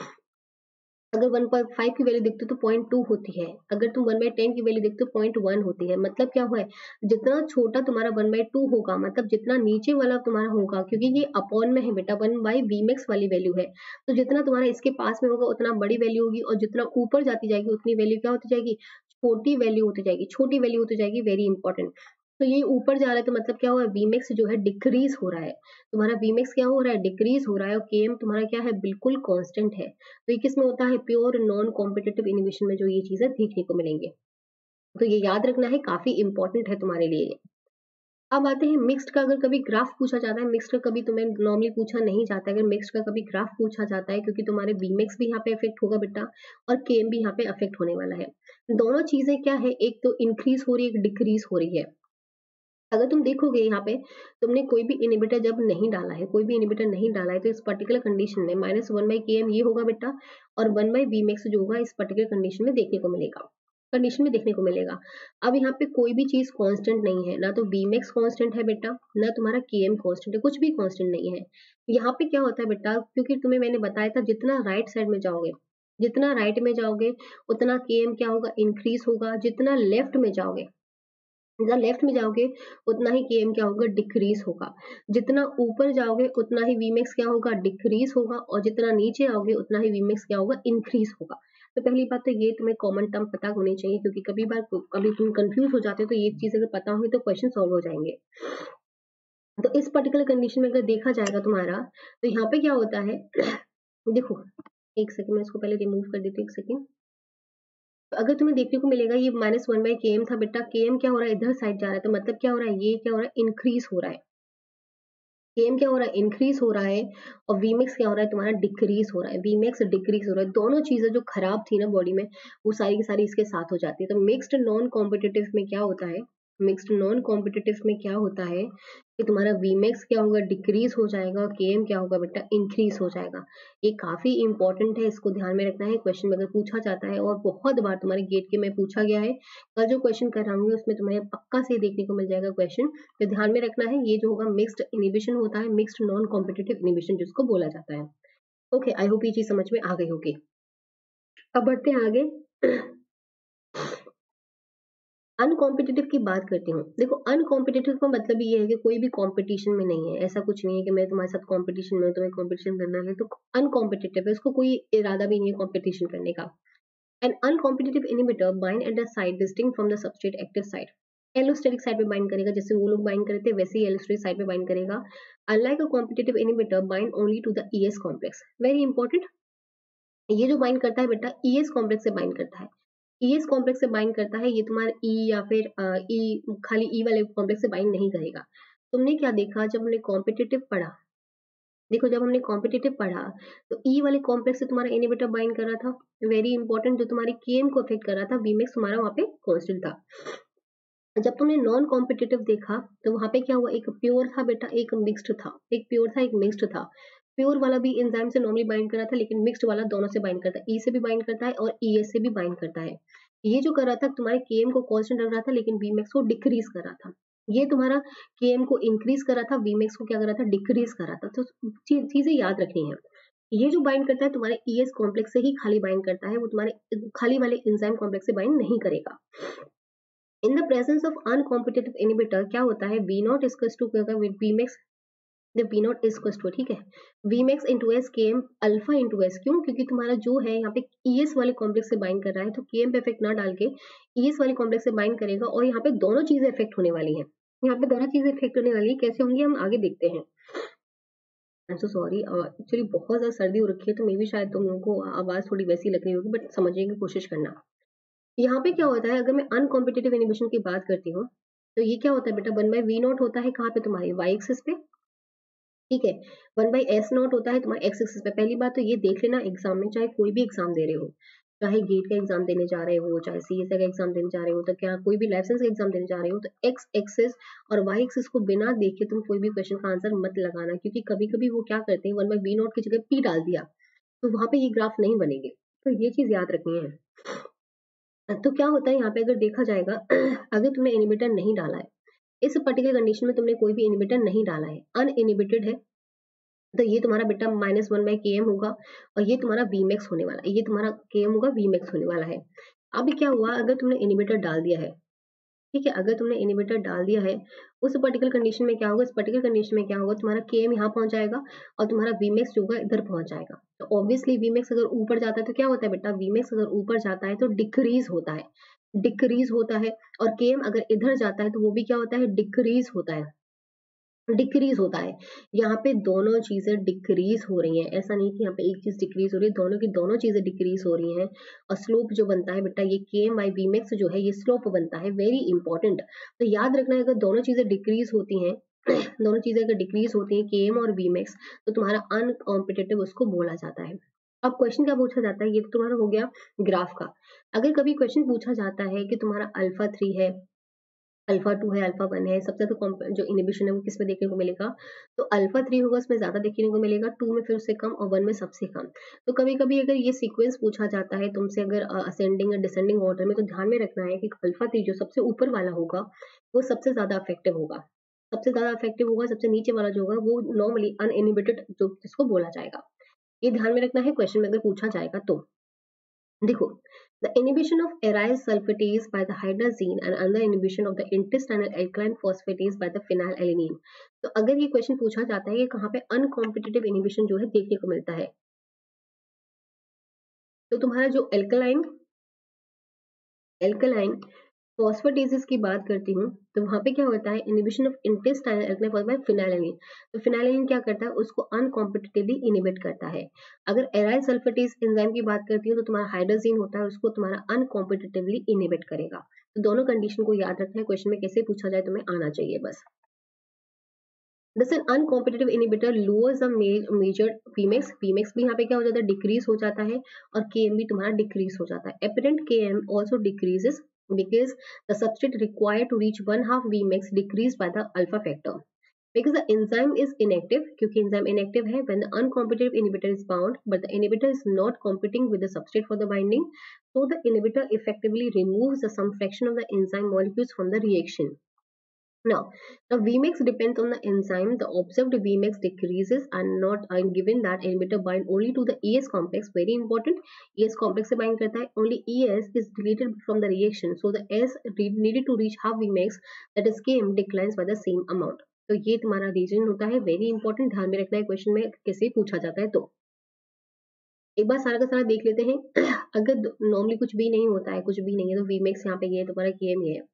अगर 1/5 की वैल्यू देखते हो तो 0.2 होती है, अगर तुम 1/10 की वैल्यू देखते हो 0.1 होती है। मतलब क्या हुआ है, जितना छोटा तुम्हारा 1/2 होगा, मतलब जितना नीचे वाला तुम्हारा होगा, क्योंकि ये अपॉन में है बेटा, 1/vmax वाली वैल्यू है, तो जितना तुम्हारा इसके पास में होगा उतना बड़ी वैल्यू होगी, और जितना ऊपर जाती जाएगी उतनी वैल्यू क्या होती जाएगी, छोटी वैल्यू होती जाएगी, छोटी वैल्यू होती जाएगी, वेरी इंपॉर्टेंट। तो ये ऊपर जा रहा है तो मतलब क्या हुआ, Vmax जो है डिक्रीज हो रहा है, तुम्हारा Vmax क्या हो रहा है, डिक्रीज हो रहा है, और Km तुम्हारा क्या है, बिल्कुल कांस्टेंट है। तो ये किसमें होता है, प्योर नॉन कॉम्पिटिटिव इनहिबिशन में जो ये चीजें देखने को मिलेंगे। तो ये याद रखना है, काफी इंपॉर्टेंट है तुम्हारे लिए। अब आते हैं मिक्स्ड का, अगर कभी ग्राफ पूछा जाता है, मिक्स्ड का कभी तुम्हें नॉर्मली पूछा नहीं जाता है, अगर मिक्स्ड का कभी ग्राफ पूछा जाता है, क्योंकि तुम्हारे Vmax भी यहाँ पे इफेक्ट होगा बेटा और Km भी यहाँ पे अफेक्ट होने वाला है। दोनों चीजें क्या है, एक तो इंक्रीज हो रही है, एक डिक्रीज हो रही है। अगर तुम देखोगे यहाँ पे, तुमने कोई भी इनहिबिटर जब नहीं डाला है, कोई भी इनहिबिटर नहीं डाला है, तो इस पर्टिकुलर कंडीशन में -1/km ये होगा बेटा, और 1/vmax जो होगा इस पर्टिकुलर कंडीशन में देखने को मिलेगा, कंडीशन में देखने को मिलेगा। अब यहाँ पे कोई भी चीज कांस्टेंट नहीं है, ना तो Vmax कांस्टेंट है बेटा, ना तुम्हारा Km कांस्टेंट है, कुछ भी कांस्टेंट नहीं है। यहाँ पे क्या होता है बेटा, क्योंकि तुम्हें मैंने बताया था जितना राइट साइड में जाओगे, जितना राइट में जाओगे उतना Km क्या होगा, इंक्रीज होगा, जितना लेफ्ट में जाओगे, जितना लेफ्ट में जाओगे उतना ही Km क्या होगा, डिक्रीज होगा, जितना ऊपर जाओगे उतना ही Vmax क्या होगा, डिक्रीज होगा, और जितना नीचे आओगे उतना ही Vmax क्या होगा, इंक्रीज होगा। तो पहली बात तो ये तुम्हें कॉमन टर्म पता होनी चाहिए, क्योंकि कभी तुम कंफ्यूज हो जाते हो, तो ये चीज अगर पता होगी तो क्वेश्चन सॉल्व हो जाएंगे। तो इस पर्टिकुलर कंडीशन में अगर देखा जाएगा तुम्हारा, तो यहाँ पे क्या होता है, देखो एक सेकंड मैं इसको पहले रिमूव कर देती हूँ, एक सेकंड। तो अगर तुम्हें देखने को मिलेगा ये -1/km था बेटा, Km क्या हो रहा है, इधर साइड जा रहा है, तो मतलब क्या हो रहा है, ये क्या हो रहा है, इंक्रीज हो रहा है। Km क्या हो रहा है, इंक्रीज हो रहा है, और Vmax क्या हो रहा है, तुम्हारा डिक्रीज हो रहा है, Vmax डिक्रीज हो रहा है। दोनों चीजें जो खराब थी ना बॉडी में, वो सारी की सारी इसके साथ हो जाती है। तो मिक्स्ड नॉन कॉम्पिटिटिव में क्या होता है, मिक्स्ड नॉन कॉम्पिटिटिव में क्या होता है कि तुम्हारा Vmax क्या होगा, डिक्रीज हो जाएगा, और Km क्या होगा बेटा, इंक्रीज हो जाएगा। ये काफी इंपॉर्टेंट है, इसको ध्यान में रखना है, क्वेश्चन में अगर पूछा जाता है, और बहुत बार तुम्हारे गेट के में पूछा गया है। कल जो क्वेश्चन कराऊंगी उसमें तुम्हें पक्का से देखने को मिल जाएगा क्वेश्चन। तो ध्यान में रखना है, ये जो होगा मिक्स्ड इनहिबिशन होता है, मिक्स्ड नॉन कॉम्पिटिटिव इनहिबिशन जिसको बोला जाता है। ओके, आई होप ये चीज समझ में आ गई होगी। अब बढ़ते हैं आगे। अनकॉम्पिटिटिव की बात करती हूँ। देखो अनकॉम्पिटिटिव का मतलब ये है कि कोई भी कंपटीशन में नहीं है, ऐसा कुछ नहीं है कि मैं तुम्हारे साथ कंपटीशन में हूँ, तुम्हें कंपटीशन करना है, तो अनकॉम्पिटिटिव है, उसको कोई इरादा भी नहीं है कंपटीशन करने का। An uncompetitive inhibitor bind at the site distinct from the substrate active site. Allosteric site पे बाइंड करेगा, जैसे वो लोग बाइंड करते हैं वैसे ही एलोस्टेरिक साइड पे बाइंड करेगा। Unlike a competitive inhibitor bind only to the ES complex. Very important, ये जो बाइंड करता है बेटा ईएस कॉम्प्लेक्स से बाइंड करता है। ईएस कॉम्प्लेक्स से बाइंड करता है, ये तुम्हारा ई या फिर ई खाली ई वाले कॉम्प्लेक्स से बाइंड नहीं करेगा। तुमने क्या देखा जब हमने कॉम्पिटिटिव पढ़ा, देखो जब हमने कॉम्पिटिटिव पढ़ा तो ई वाले कॉम्प्लेक्स से तुम्हारा इनहिबिटर बाइंड कर रहा था। वेरी इंपॉर्टेंट, जो तुम्हारी केएम को अफेक्ट कर रहा था, वीमेक्स तुम्हारा वहां पे कांस्टेंट था। जब तुमने नॉन कॉम्पिटिटिव देखा तो वहां पे क्या हुआ, एक प्योर था बेटा, एक मिक्स्ड था, एक प्योर था एक मिक्स्ड था। प्योर वाला भी एंजाइम से नॉर्मली बाइंड कर रहा था, लेकिन मिक्स्ड वाला दोनों से बाइंड करता है, ई से भी बाइंड करता है और ईएस से भी बाइंड करता है। ये जो कर रहा था तुम्हारे केएम को कांस्टेंट रख रहा था, लेकिन वीमेक्स को डिक्रीज कर रहा था। ये तुम्हारा केएम को इंक्रीज कर रहा था, वीमेक्स को क्या कर रहा था, डिक्रीज कर रहा था। तो चीजें याद रखनी है। ये जो बाइंड करता है तुम्हारे ईएस कॉम्प्लेक्स से ही खाली बाइंड करता है, वो तुम्हारे खाली वाले एंजाइम कॉम्प्लेक्स से बाइंड नहीं करेगा। In the presence of uncompetitive inhibitor क्या होता है, V naught equals to with V max, जब वी नॉट इक्वल्स टू, ठीक है, V max into S K M alpha into S. क्यों, क्योंकि तुम्हारा जो है यहाँ पे ईएस वाले कॉम्प्लेक्स से बाइंड कर रहा है, तो केएम पे इफेक्ट ना डाल के ईएस वाले कॉम्प्लेक्स से बाइंड करेगा, और यहाँ पे दोनों चीजें इफेक्ट होने वाली है। यहाँ पे दोनों चीजें इफेक्ट होने वाली है, कैसे होंगी हम आगे देखते हैं। I am so sorry, actually बहुत ज्यादा सर्दी हो रखी है, तो मे भी शायद तुम लोगों को आवाज थोड़ी वैसी लग रही होगी, बट समझने की कोशिश करना। यहाँ पे क्या होता है, अगर मैं अनकॉम्पिटिटिव इनिबिशन की बात करती हूँ, तो ये क्या होता है बेटा, 1/V0 होता है कहाँ पे, तुम्हारे वाई एक्सिस पे, ठीक है। 1/S0 होता है तुम्हारे एक्स एक्सिस पे। पहली बात तो ये देख लेना एग्जाम में, चाहे कोई भी एग्जाम दे रहे हो, चाहे गेट का एग्जाम देने जा रहे हो, चाहे सीएसए का एग्जाम देने जा रहे हो, तो क्या कोई भी लाइसेंस का एग्जाम देने जा रहे हो, तो एक्स एक्सिस और वाई एक्सिस को बिना देखे तुम कोई भी क्वेश्चन का आंसर मत लगाना, क्योंकि कभी कभी वो क्या करते हैं 1/V0 की जगह पी डाल दिया, तो वहां पे ये ग्राफ नहीं बनेंगे। तो ये चीज याद रखनी है। तो क्या होता है यहाँ पे, अगर देखा जाएगा अगर तुमने इनिबिटर नहीं डाला है, इस पर्टिकुलर कंडीशन में तुमने कोई भी इनिबिटर नहीं डाला है, अनइनिबिटेड है, तो ये तुम्हारा बेटा -1/Km होगा, और ये तुम्हारा Vmax होने वाला है, ये तुम्हारा Km होगा, Vmax होने वाला है। अब क्या हुआ, अगर तुमने इनिबिटर डाल दिया है, ठीक है, अगर तुमने इनिबिटर डाल दिया है, उस पर्टिकुलर कंडीशन में क्या होगा, इस पर्टिकुलर कंडीशन में क्या होगा, तुम्हारा Km यहाँ पहुंच जाएगा और तुम्हारा Vmax जो होगा इधर पहुंच जाएगा। तो ऑब्वियसली Vmax अगर ऊपर जाता है तो क्या होता है बेटा, Vmax अगर ऊपर जाता है तो डिक्रीज होता है, डिक्रीज होता है, और Km अगर इधर जाता है तो वो भी क्या होता है, डिक्रीज होता है, डिक्रीज होता है। यहाँ पे दोनों चीजें डिक्रीज हो रही हैं, ऐसा नहीं कि यहाँ पे एक चीज डिक्रीज हो रही है, दोनों की दोनों चीजें डिक्रीज हो रही हैं। और स्लोप जो बनता है बेटा, ये Km/Vmax जो है ये स्लोप बनता है, वेरी इंपॉर्टेंट। तो याद रखना है, अगर दोनों चीजें डिक्रीज होती हैं दोनों चीजें अगर डिक्रीज होती हैं, Km और Vmax, तो तुम्हारा अनकॉम्पिटिटिव उसको बोला जाता है। अब क्वेश्चन क्या पूछा जाता है, ये तो तुम्हारा हो गया ग्राफ का। अगर कभी क्वेश्चन पूछा जाता है कि तुम्हारा अल्फा 3 है, अल्फा 2 है, अल्फा 1 है, सबसे तो जो इनिबिशन है वो किस में देखने को मिलेगा, तो अल्फा 3 होगा, उसमें ज्यादा देखने को मिलेगा, 2 में फिर उससे कम, और 1 में सबसे कम। तो कभी कभी अगर ये सीक्वेंस पूछा जाता है तुमसे, अगर असेंडिंग या डिसेंडिंग ऑर्डर में, तो ध्यान में रखना है कि अल्फा 3 जो सबसे ऊपर वाला होगा वो सबसे ज्यादा इफेक्टिव होगा, सबसे ज्यादा इफेक्टिव होगा, सबसे नीचे वाला जो होगा वो नॉर्मली अनइनिबिटेड जो जिसको बोला जाएगा। ये ध्यान में रखना है क्वेश्चन में अगर पूछा जाएगा तो। देखो, the inhibition of aryl sulfatase by the hydrazine and under inhibition of the intestinal alkaline phosphatase by the phenylalanine। तो अगर ये क्वेश्चन पूछा जाता है कि कहाँ पे अनकॉम्पिटिटिव इनिबिशन जो है देखने को मिलता है, तो तुम्हारा जो एल्कलाइन एल्कलाइन फॉस्फेटेसेस की बात करती हूँ, तो वहां पे क्या होता है, inhibition of intestinal alkaline phosphate phenylalanine. तो फिनाइलिन क्या करता है, उसको अनकॉम्पिटिटिवली इनिबिट करता है। अगर एराइल सल्फेटेस एंजाइम की बात करती हूँ, तो तुम्हारा हाइड्रोजीन होता है, उसको तुम्हारा अनकॉम्पिटिटिवली इनिबिट करेगा। तो दोनों कंडीशन को याद रखना है, क्वेश्चन में कैसे पूछा जाए तुम्हें आना चाहिए बस। Thus an uncompetitive inhibitor lowers the measured Vmax, Vmax भी यहाँ पे क्या हो जाता है, डिक्रीज हो जाता है, और Km भी तुम्हारा डिक्रीज हो जाता है। Apparent Km also decreases because the substrate required to reach 1/2 Vmax decreased by the alpha factor. Because the enzyme is inactive, क्योंकि enzyme inactive है, when the uncompetitive inhibitor is bound, but the inhibitor is not competing with the substrate for the binding, so the inhibitor effectively removes the some fraction of the enzyme molecules from the reaction. Now, the Vmax depends on the enzyme. The observed Vmax decreases and not given that inhibitor bind only to the ES complex. Very important. ES complex से bind करता है. Only ES is deleted from the reaction. So the S needed to reach half Vmax, that is Km, declines by the same amount. तो ये तुम्हारा reason होता है, very important, ध्यान में रखना है क्वेश्चन में कैसे पूछा जाता है। तो एक बार सारा का सारा देख लेते हैं। अगर नॉर्मली कुछ भी नहीं होता है, कुछ भी नहीं है, तो Vmax यहाँ पे ये तुम्हारा Km ही है।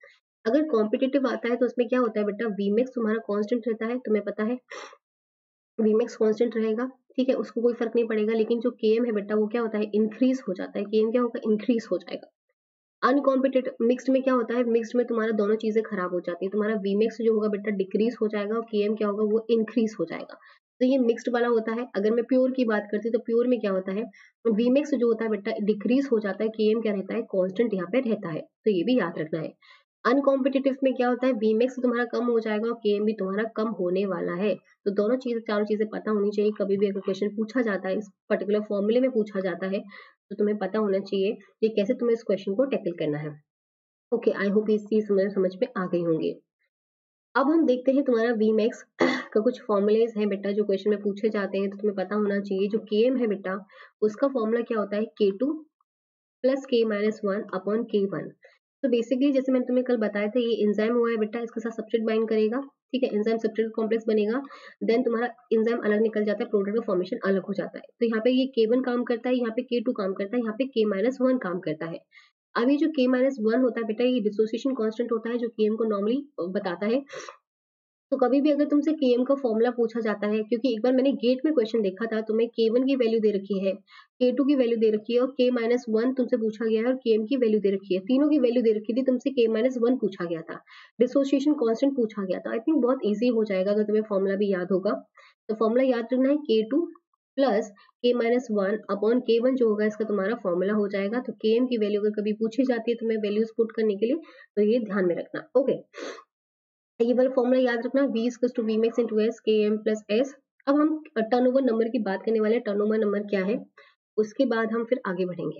अगर कॉम्पिटिटिव आता है तो उसमें क्या होता है बेटा, वीमेक्स तुम्हारा कांस्टेंट रहता है, तुम्हें पता है वीमेक्स कांस्टेंट रहेगा, ठीक है, उसको कोई फर्क नहीं पड़ेगा। लेकिन जो केएम है बेटा वो क्या होता है, इंक्रीज हो जाता है, केएम क्या होगा, इंक्रीज हो जाएगा। अनकॉम्पिटिटिव मिक्स्ड में क्या होता है, मिक्स्ड में तुम्हारा दोनों चीजें खराब हो जाती है, तुम्हारा वीमेक्स जो होगा बेटा डिक्रीज हो जाएगा और केएम क्या होगा, वो इंक्रीज हो जाएगा। तो ये मिक्स्ड वाला होता है। अगर मैं प्योर की बात करती हूँ तो प्योर में क्या होता है, वीमेक्स जो होता है बेटा डिक्रीज हो जाता है, केएम क्या रहता है, कांस्टेंट यहाँ पे रहता है, तो ये भी याद रखना है। अनकॉम्पिटिटिव में क्या होता है, वीमेक्स तुम्हारा कम हो जाएगा और केएम भी तुम्हारा कम होने वाला है। तो दोनों चीजें, चारों चीजें पता होनी चाहिए। कभी भी अगर क्वेश्चन पूछा जाता है, इस पर्टिकुलर फॉर्मूले में पूछा जाता है, तो तुम्हें पता होना चाहिए कि कैसे तुम्हें इस क्वेश्चन को टैकल करना है। ओके, आई होप इस चीज समझ में आ गई होंगी। अब हम देखते हैं तुम्हारा वीमेक्स का कुछ फॉर्मूलेज हैं बेटा जो क्वेश्चन में पूछे जाते हैं, तो तुम्हें पता होना चाहिए। जो केएम है बेटा उसका फॉर्मूला क्या होता है, K2 plus K-1 upon K1। तो बेसिकली जैसे मैंने तुम्हें कल बताया था, ये एंजाइम हुआ है बेटा, इसके साथ सब्सट्रेट बाइंड करेगा, ठीक है, एंजाइम सब्सट्रेट कॉम्प्लेक्स बनेगा, देन तुम्हारा एंजाइम अलग निकल जाता है, प्रोडक्ट का फॉर्मेशन अलग हो जाता है। तो यहाँ पे ये K1 काम करता है, यहाँ पे K2 काम करता है, यहाँ पे K-1 काम करता है। अब ये जो K-1 होता है बेटा, ये डिसोसिएशन कांस्टेंट होता है जो केएम को नॉर्मली बताता है। तो कभी भी अगर तुमसे केएम का फॉर्मूला पूछा जाता है, क्योंकि एक बार मैंने गेट में क्वेश्चन देखा था, तुम्हें K1 की वैल्यू दे रखी है, K2 की वैल्यू दे रखी है और K-1 तुमसे पूछा गया है और केएम की वैल्यू दे रखी है, तीनों की वैल्यू दे रखी थी, तुमसे K-1 पूछा गया था, डिसोसिएशन कांस्टेंट पूछा गया था। आई थिंक बहुत इजी हो जाएगा अगर तुम्हें फॉर्मूला भी याद होगा। तो फॉर्मूला याद रखना है, K2 plus K-1 upon K1 जो होगा इसका तुम्हारा फॉर्मूला हो जाएगा। तो केएम की वैल्यू अगर कभी पूछी जाती है तुम्हें वैल्यूज पुट करने के लिए, तो ये ध्यान में रखना। ओके, ये वाला फॉर्मूला याद रखना, V equals to V max into S Km plus S। अब हम टर्नओवर नंबर की बात करने वाले हैं, टर्नओवर नंबर क्या है, उसके बाद हम फिर आगे बढ़ेंगे।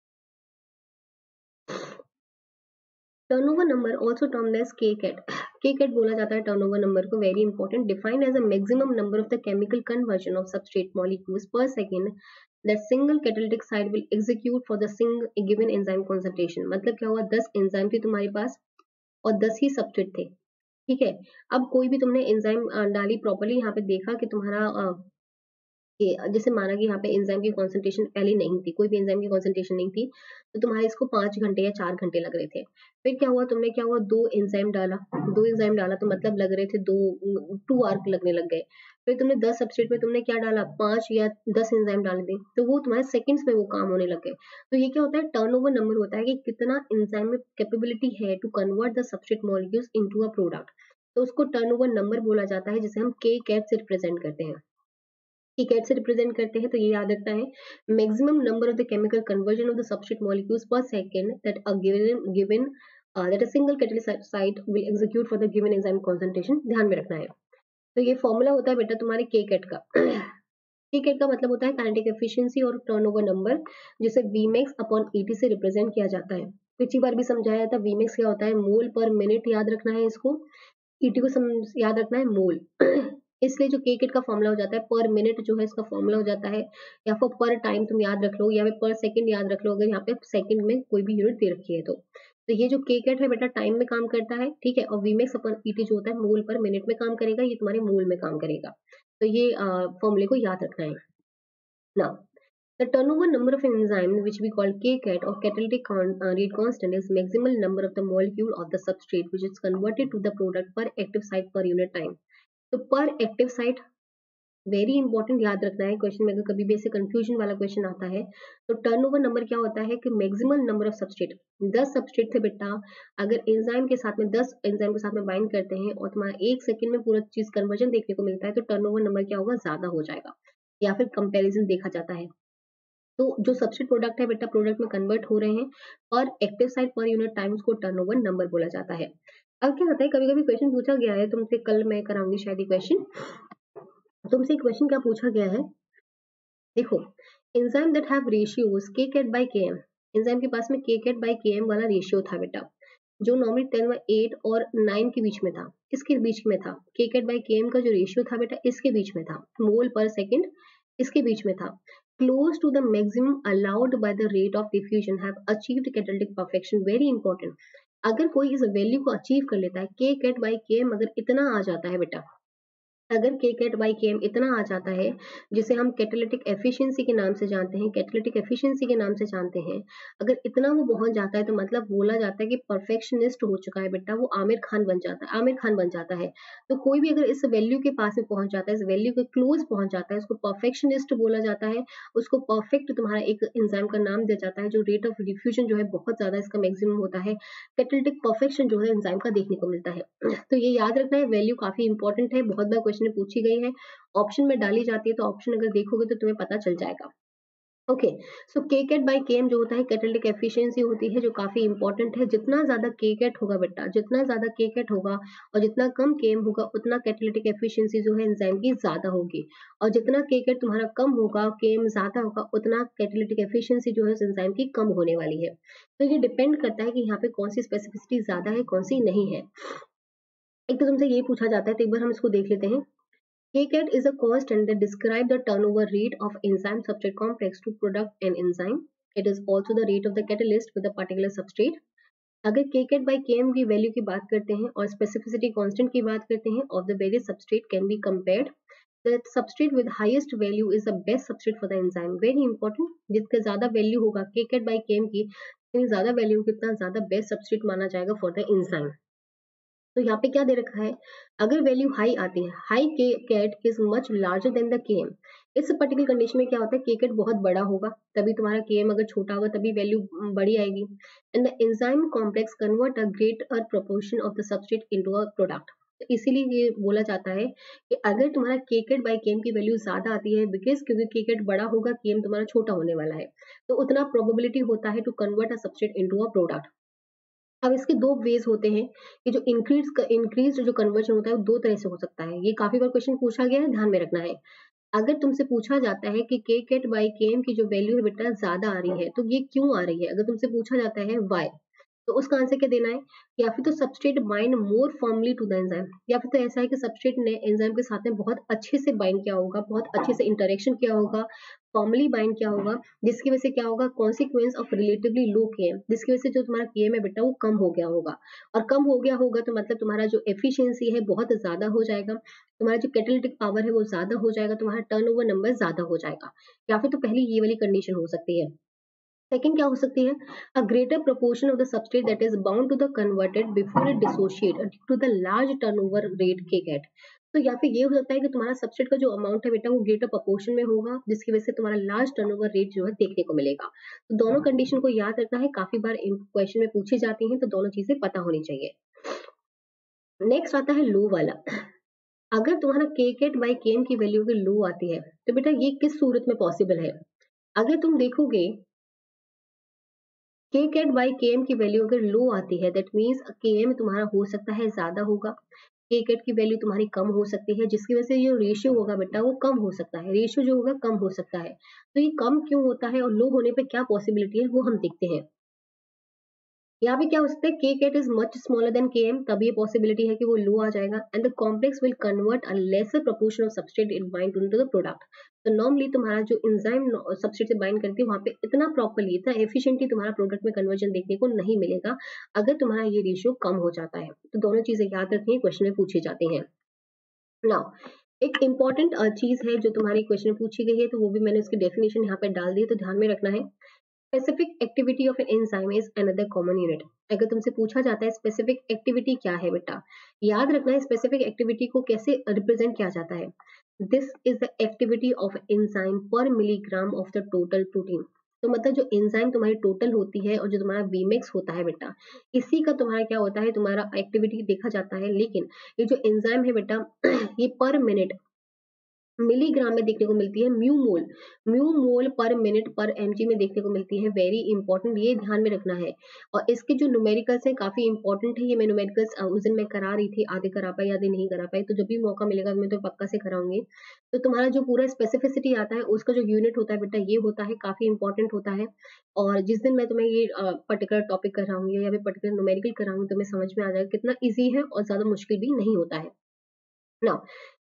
Turnover number also termed as K cat बोला जाता है टर्नओवर नंबर को, very important, defined as a maximum number of the chemical conversion of substrate molecules per second that single catalytic site will execute for the single given enzyme concentration. मतलब क्या हुआ, 10 enzyme थे तुम्हारे पास और 10 ही substrate थे, ठीक है। अब कोई भी तुमने एंजाइम डाली प्रॉपर्ली, यहाँ पे देखा कि तुम्हारा जैसे माना कि यहाँ पे एंजाइम की कॉन्सेंट्रेशन पहले नहीं थी, कोई भी एंजाइम की कॉन्सेंट्रेशन नहीं थी, तो तुम्हारे इसको 5 घंटे या 4 घंटे लग रहे थे। फिर क्या हुआ, तुमने क्या हुआ, दो एंजाइम डाला तो मतलब लग रहे थे 2 आवर लगने लग गए। फिर तुमने 10 सबस्ट्रेट में तुमने क्या डाला, 5 या 10 एंजाइम डाल दी, तो वो तुम्हारे सेकंड्स में वो काम होने लग गए। तो ये क्या होता है, टर्नओवर नंबर होता है कि कितना एंजाइम में कैपेबिलिटी है to convert the substrate molecules into a product. तो उसको टर्नओवर नंबर बोला जाता है, जिसे हम के कैट से रिप्रेजेंट करते हैं। कैट से रिप्रेजेंट करते हैं, तो ये याद रखना है, maximum number of the chemical conversion of the substrate molecules per second that a given that a single catalyst site will execute for the given enzyme concentration, ध्यान में रखना है। तो ये फॉर्मूला होता है बेटा तुम्हारे के कैट का। के कैट का मतलब होता है काइनेटिक एफिशिएंसी और टर्नओवर नंबर, जिसे Vmax अपॉन ET से रिप्रेजेंट किया जाता है। पिछली बार भी समझाया था, Vmax क्या होता है, मोल पर मिनट याद रखना है इसको, ET को याद रखना है मोल। इसलिए जो के किट का फॉर्मूला हो जाता है पर मिनट जो है इसका फॉर्मूला हो जाता है, या फिर पर टाइम तुम याद रख लो, या फिर पर सेकंड याद रख लो, अगर यहाँ पे सेकंड में कोई भी यूनिट दे रखी है तो ये जो के कैट है बेटा टाइम में काम करता है, ठीक है, और वीमेक्स अपन ईटी जो होता है मोल पर मिनट में काम करेगा, ये तुम्हारे मोल में काम करेगा। तो ये फॉर्मूले को याद रखना है। Now the turnover number of an enzyme, which we call kcat or catalytic rate constant, is maximal number of the molecule of the substrate which is converted to the product per active site per unit time। तो पर active site very important याद रखना है, question में अगर कभी भी ऐसे कंफ्यूजन वाला क्वेश्चन आता है तो टर्नओवर नंबर क्या होता है कि maximum number of substrate, 10 substrate थे बेटा, अगर एंजाइम के साथ में 10 एंजाइम के साथ में बाइंड करते हैं और तुम्हारा 1 सेकंड में पूरा चीज कन्वर्जन देखने को मिलता है, तो टर्नओवर नंबर क्या होगा, ज्यादा हो जाएगा, या फिर कंपैरिजन देखा जाता है। तो जो सबस्ट्रेट प्रोडक्ट है बेटा प्रोडक्ट में कन्वर्ट हो रहे हैं और एक्टिव साइट पर यूनिट टाइम उसको टर्नओवर नंबर बोला जाता है। अब क्या होता है, कभी कभी क्वेश्चन पूछा गया है तुमसे, कल मैं कराऊंगी शायद ये क्वेश्चन, तुमसे क्वेश्चन क्या पूछा गया है, देखो, enzyme that have ratios K cat by K M, enzyme के पास में K cat by K M वाला रेशियो था बेटा, जो नॉर्मली 8 और 9 के बीच में था, इसके बीच में था, के कैट बाय के एम का जो रेशियो था बेटा इसके बीच में था, मोल पर सेकंड इसके बीच में था, close to the maximum allowed by the rate of diffusion have achieved catalytic perfection, very important। अगर कोई इस वैल्यू को अचीव कर लेता है, K cat by K M अगर इतना आ जाता है बेटा, अगर के कैट बाई के एम इतना आ जाता है, जिसे हम कैटालिटिक एफिशिएंसी के नाम से जानते हैं, कैटालिटिक एफिशिएंसी के नाम से जानते हैं, अगर इतना वो पहुंच जाता है तो मतलब बोला जाता है कि परफेक्शनिस्ट हो चुका है बेटा, वो आमिर खान बन जाता है, आमिर खान बन जाता है। तो कोई भी अगर इस वैल्यू के पास में पहुंच जाता है, इस वैल्यू के क्लोज पहुंच जाता है, उसको परफेक्शनिस्ट बोला जाता है। उसको परफेक्ट तुम्हारा एक एंजाइम का नाम दिया जाता है, जो रेट ऑफ डिफ्यूजन जो है बहुत ज्यादा इसका मैक्सिमम होता है, कैटालिटिक परफेक्शन जो है एंजाइम का देखने को मिलता है। तो ये याद रखना है, वैल्यू काफी इंपॉर्टेंट है, बहुत बार क्वेश्चन में पूछी गई है, ऑप्शन में डाली जाती है, तो ऑप्शन अगर देखोगे तो तुम्हें पता चल जाएगा। ओके, सो के कैट बाई के एम जो होता है कैटालिटिक एफिशिएंसी होती है, जो काफी इंपॉर्टेंट है। जितना ज्यादा के कैट होगा बेटा, जितना ज्यादा के कैट होगा और जितना कम के एम होगा, उतना कैटालिटिक एफिशिएंसी जो है एंजाइम की ज्यादा होगी। और जितना के कैट तुम्हारा कम होगा, के एम ज्यादा होगा, उतना कैटालिटिक एफिशिएंसी जो है एंजाइम की कम होने वाली है। तो ये डिपेंड करता है कि यहाँ पे कौन सी स्पेसिफिसिटी ज्यादा है, कौन सी नहीं है। एक तो तुमसे ये पूछा जाता है, तो एक बार हम इसको देख लेते हैं। KCAT is a constant that describes the turnover rate of enzyme substrate complex to product an enzyme. It is also the rate of the catalyst with a particular substrate. अगर KCAT by Km की value की बात करते हैं और specificity constant की बात करते हैं of the various substrate can be compared. The substrate with highest value is the best substrate for the enzyme. Very important. जितना ज्यादा वैल्यू होगा KCAT by Km की, जितनी ज्यादा वैल्यू कितना ज्यादा बेस्ट सबस्ट्रेट माना जाएगा फॉर द एंजाइम। तो यहाँ पे क्या दे रखा है, अगर वैल्यू हाई आती है, high K cat is much larger than the K M, इस पर्टिकुलर कंडीशन में क्या होता है, के कैट बहुत बड़ा होगा, तभी तुम्हारा के एम अगर छोटा होगा तभी वैल्यू बड़ी आएगी। And the enzyme complex convert a greater proportion of the substrate into a product. इसीलिए ये बोला जाता है कि अगर तुम्हारा K cat by K M की वैल्यू ज्यादा आती है, बिकॉज क्योंकि के कैट बड़ा होगा, के एम तुम्हारा छोटा होने वाला है, तो उतना प्रोबेबिलिटी होता है to convert a substrate into a product. अब इसके दो वेज होते हैं कि जो इंक्रीज जो कन्वर्जन होता है वो दो तरह से हो सकता है। ये काफी बार क्वेश्चन पूछा गया है, ध्यान में रखना है। अगर तुमसे पूछा जाता है कि के कैट बाई के एम की जो वैल्यू है बेटा ज्यादा आ रही है, तो ये क्यों आ रही है, अगर तुमसे पूछा जाता है वाई, तो उसका आंसर क्या देना है, या फिर तो substrate bind more formally to the enzyme, या फिर तो ऐसा है कि सबस्ट्रेट ने एंजाइम के साथ में बहुत अच्छे से बाइंड किया होगा, बहुत अच्छे से इंटरेक्शन किया होगा, फॉर्मली बाइंड किया होगा, जिसकी वजह से क्या होगा, consequence of relatively low KM, जिसकी वजह से जो तुम्हारा केएम है बेटा वो कम हो गया होगा। और कम हो गया होगा तो मतलब तुम्हारा जो एफिशिएंसी है बहुत ज्यादा हो जाएगा, तुम्हारा जो कैटालिटिक पावर है वो ज्यादा हो जाएगा, तुम्हारा टर्नओवर नंबर ज्यादा हो जाएगा। या फिर तो पहली ये वाली कंडीशन हो सकती है। सेकंड क्या हो सकती है, a greater proportion of the substrate that is bound to the converted before it dissociate due to the large turnover rate K cat. तो या फिर ये हो सकता है कि तुम्हारा सबस्ट्रेट का जो अमाउंट है बेटा वो ग्रेटर प्रोपोर्शन में होगा, जिसकी वजह से तुम्हारा लार्ज टर्नओवर रेट जो है देखने को मिलेगा। तो दोनों कंडीशन को याद रखना है, काफी बार क्वेश्चन में पूछी जाती हैं, तो दोनों चीजें पता होनी चाहिए। नेक्स्ट आता है लो वाला। अगर तुम्हारा K cat by K M की वैल्यू अगर लो आती है, तो बेटा ये किस सूरत में पॉसिबल है, अगर तुम देखोगे K cat by K M की वैल्यू अगर लो आती है, दैट मीन्स के एम तुम्हारा हो सकता है ज्यादा होगा, के कैट की वैल्यू तुम्हारी कम हो सकती है, जिसकी वजह से जो रेशियो होगा बेटा वो कम हो सकता है, रेशियो जो होगा कम हो सकता है। तो ये कम क्यों होता है और लो होने पे क्या पॉसिबिलिटी है वो हम देखते हैं। यहाँ पे क्या हो सकता है, K cat is much smaller than K M, तब ये पॉसिबिलिटी है कि वो लो आ जाएगा। And the complex will convert a lesser proportion of substrate in bind to the product. तो नॉर्मली तुम्हारा जो एंजाइम सबस्ट्रेट से बाइंड करती है वहां पे इतना प्रॉपर्ली, इतना एफिशिएंटली तुम्हारा प्रोडक्ट में कन्वर्जन देखने को नहीं मिलेगा, अगर तुम्हारा ये रेशियो कम हो जाता है। तो दोनों चीजें याद रखनी है, क्वेश्चन में पूछी जाती है। नाउ एक इंपॉर्टेंट चीज है जो तुम्हारी क्वेश्चन में पूछी गई है, तो वो भी मैंने उसकी डेफिनेशन यहाँ पे डाल दी है, तो ध्यान में रखना है। Specific activity of an enzyme is another common unit. अगर तुमसे पूछा जाता है स्पेसिफिक एक्टिविटी क्या है बेटा, याद रखना है स्पेसिफिक एक्टिविटी को कैसे रिप्रेजेंट किया जाता है। This is the activity of enzyme per milligram of the total protein. तो मतलब जो एंजाइम तुम्हारी टोटल होती है और जो तुम्हारा वीमेक्स होता है बेटा, इसी का तुम्हारा क्या होता है, तुम्हारा एक्टिविटी देखा जाता है। लेकिन ये जो एंजाइम है बेटा ये पर मिनट मिलीग्राम में देखने को मिलती है, म्यू मोल पर मिनट पर एमजी में देखने को मिलती है। वेरी इंपॉर्टेंट, ये ध्यान में रखना है। और इसके जो न्यूमेरिकल्स हैं काफी इंपॉर्टेंट है, ये मैं न्यूमेरिकल्स उस दिन मैं करा रही थी, आधे करा पाई आधे नहीं करा पाई, तो जब भी मौका मिलेगा मैं तो पक्का से कराऊंगी। तो तुम्हारा जो पूरा स्पेसिफिसिटी आता है उसका जो यूनिट होता है बेटा ये होता है, काफी इंपॉर्टेंट होता है। और जिस दिन मैं तुम्हें ये पर्टिकुलर टॉपिक कराऊंगी या फिर पर्टिकुलर न्यूमेरिकल कराऊंगी, तो मैं समझ में आ जाएगा कितना ईजी है और ज्यादा मुश्किल भी नहीं होता है ना।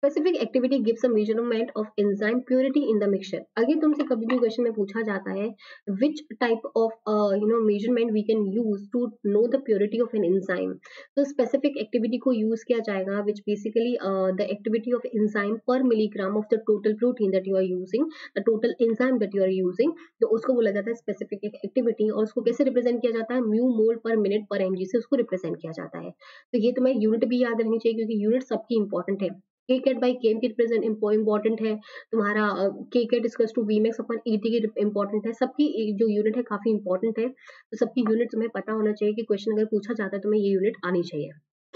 Specific activity gives a measurement of enzyme purity in the mixture. अगर तुमसे कभी भी क्वेश्चन में पूछा जाता है which type of measurement we can use to know the purity of an enzyme, तो स्पेसिफिक एक्टिविटी को यूज किया जाएगा which basically the activity of enzyme per milligram of the total protein that you are using, the total enzyme that you are using, तो उसको बोला जाता है specific activity. और उसको कैसे रिप्रेजेंट किया जाता है, म्यू मोल पर मिनट पर एमजी से उसको रिप्रेजेंट किया जाता है। तो ये तुम्हें यूनिट भी याद रखनी चाहिए क्योंकि यूनिट सबकी इंपॉर्टेंट है। के कैट बाई केम की रिप्रेजेंट इंपॉर्टेंट है तुम्हारा, K cat equals to V max upon ET की इंपॉर्टेंट है। सबकी जो यूनिट है काफी इंपॉर्टेंट है, तो सबकी यूनिट तुम्हें पता होना चाहिए कि क्वेश्चन अगर पूछा जाता है तुम्हें ये यूनिट आनी चाहिए।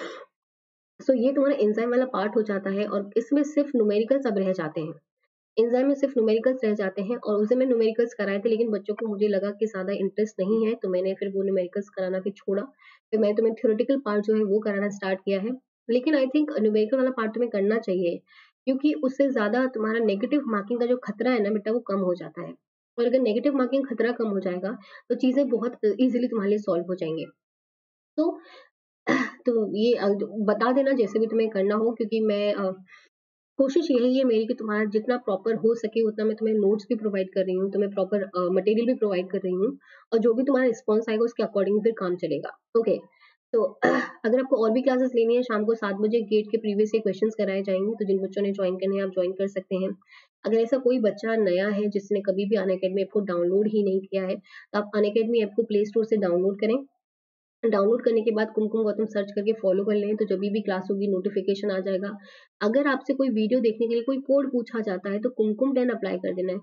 सो ये तुम्हारा एंजाइम वाला पार्ट हो जाता है और इसमें सिर्फ न्यूमेरिकल सब रह जाते हैं। एंजाइम में सिर्फ न्यूमेरिकल्स रह जाते हैं और उसे मैं न्यूमेरिकल्स कराए थे, लेकिन बच्चों को मुझे लगा कि ज्यादा इंटरेस्ट नहीं है तो मैंने फिर वो न्यूमेरिकल्स कराना फिर छोड़ा। फिर मैं तुम्हें थ्योरेटिकल पार्ट जो है वो कराना स्टार्ट किया है। लेकिन आई थिंक न्यूमेरिकल वाला पार्ट तुम्हें करना चाहिए क्योंकि उससे ज्यादा तुम्हारा नेगेटिव मार्किंग का जो खतरा है ना बेटा वो कम हो जाता है। और अगर नेगेटिव मार्किंग खतरा कम हो जाएगा तो चीजें बहुत इजीली तुम्हारे लिए सॉल्व हो जाएंगे। तो तो ये बता देना जैसे भी तुम्हें करना हो, क्योंकि मैं कोशिश यही है मेरी कि तुम्हारा जितना प्रॉपर हो सके उतना मैं तुम्हें नोट्स भी प्रोवाइड कर रही हूँ, तुम्हें प्रॉपर मटेरियल भी प्रोवाइड कर रही हूँ, और जो भी तुम्हारा रिस्पॉन्स आएगा उसके अकॉर्डिंग फिर काम चलेगा। ओके, तो अगर आपको और भी क्लासेस लेनी है शाम को 7 बजे गेट के प्रीवियस ईयर क्वेश्चंस कराए जाएंगे, तो जिन बच्चों ने ज्वाइन करने हैं आप ज्वाइन कर सकते हैं। अगर ऐसा कोई बच्चा नया है जिसने कभी भी अनअकैडमी ऐप को डाउनलोड ही नहीं किया है तो आप अनअकैडमी ऐप को प्ले स्टोर से डाउनलोड करें। डाउनलोड करने के बाद कुमकुम गौतम सर्च करके फॉलो कर लें, तो जब भी क्लास होगी नोटिफिकेशन आ जाएगा। अगर आपसे कोई वीडियो देखने के लिए कोई कोड पूछा जाता है तो कुमकुम 10 अप्लाई कर देना है।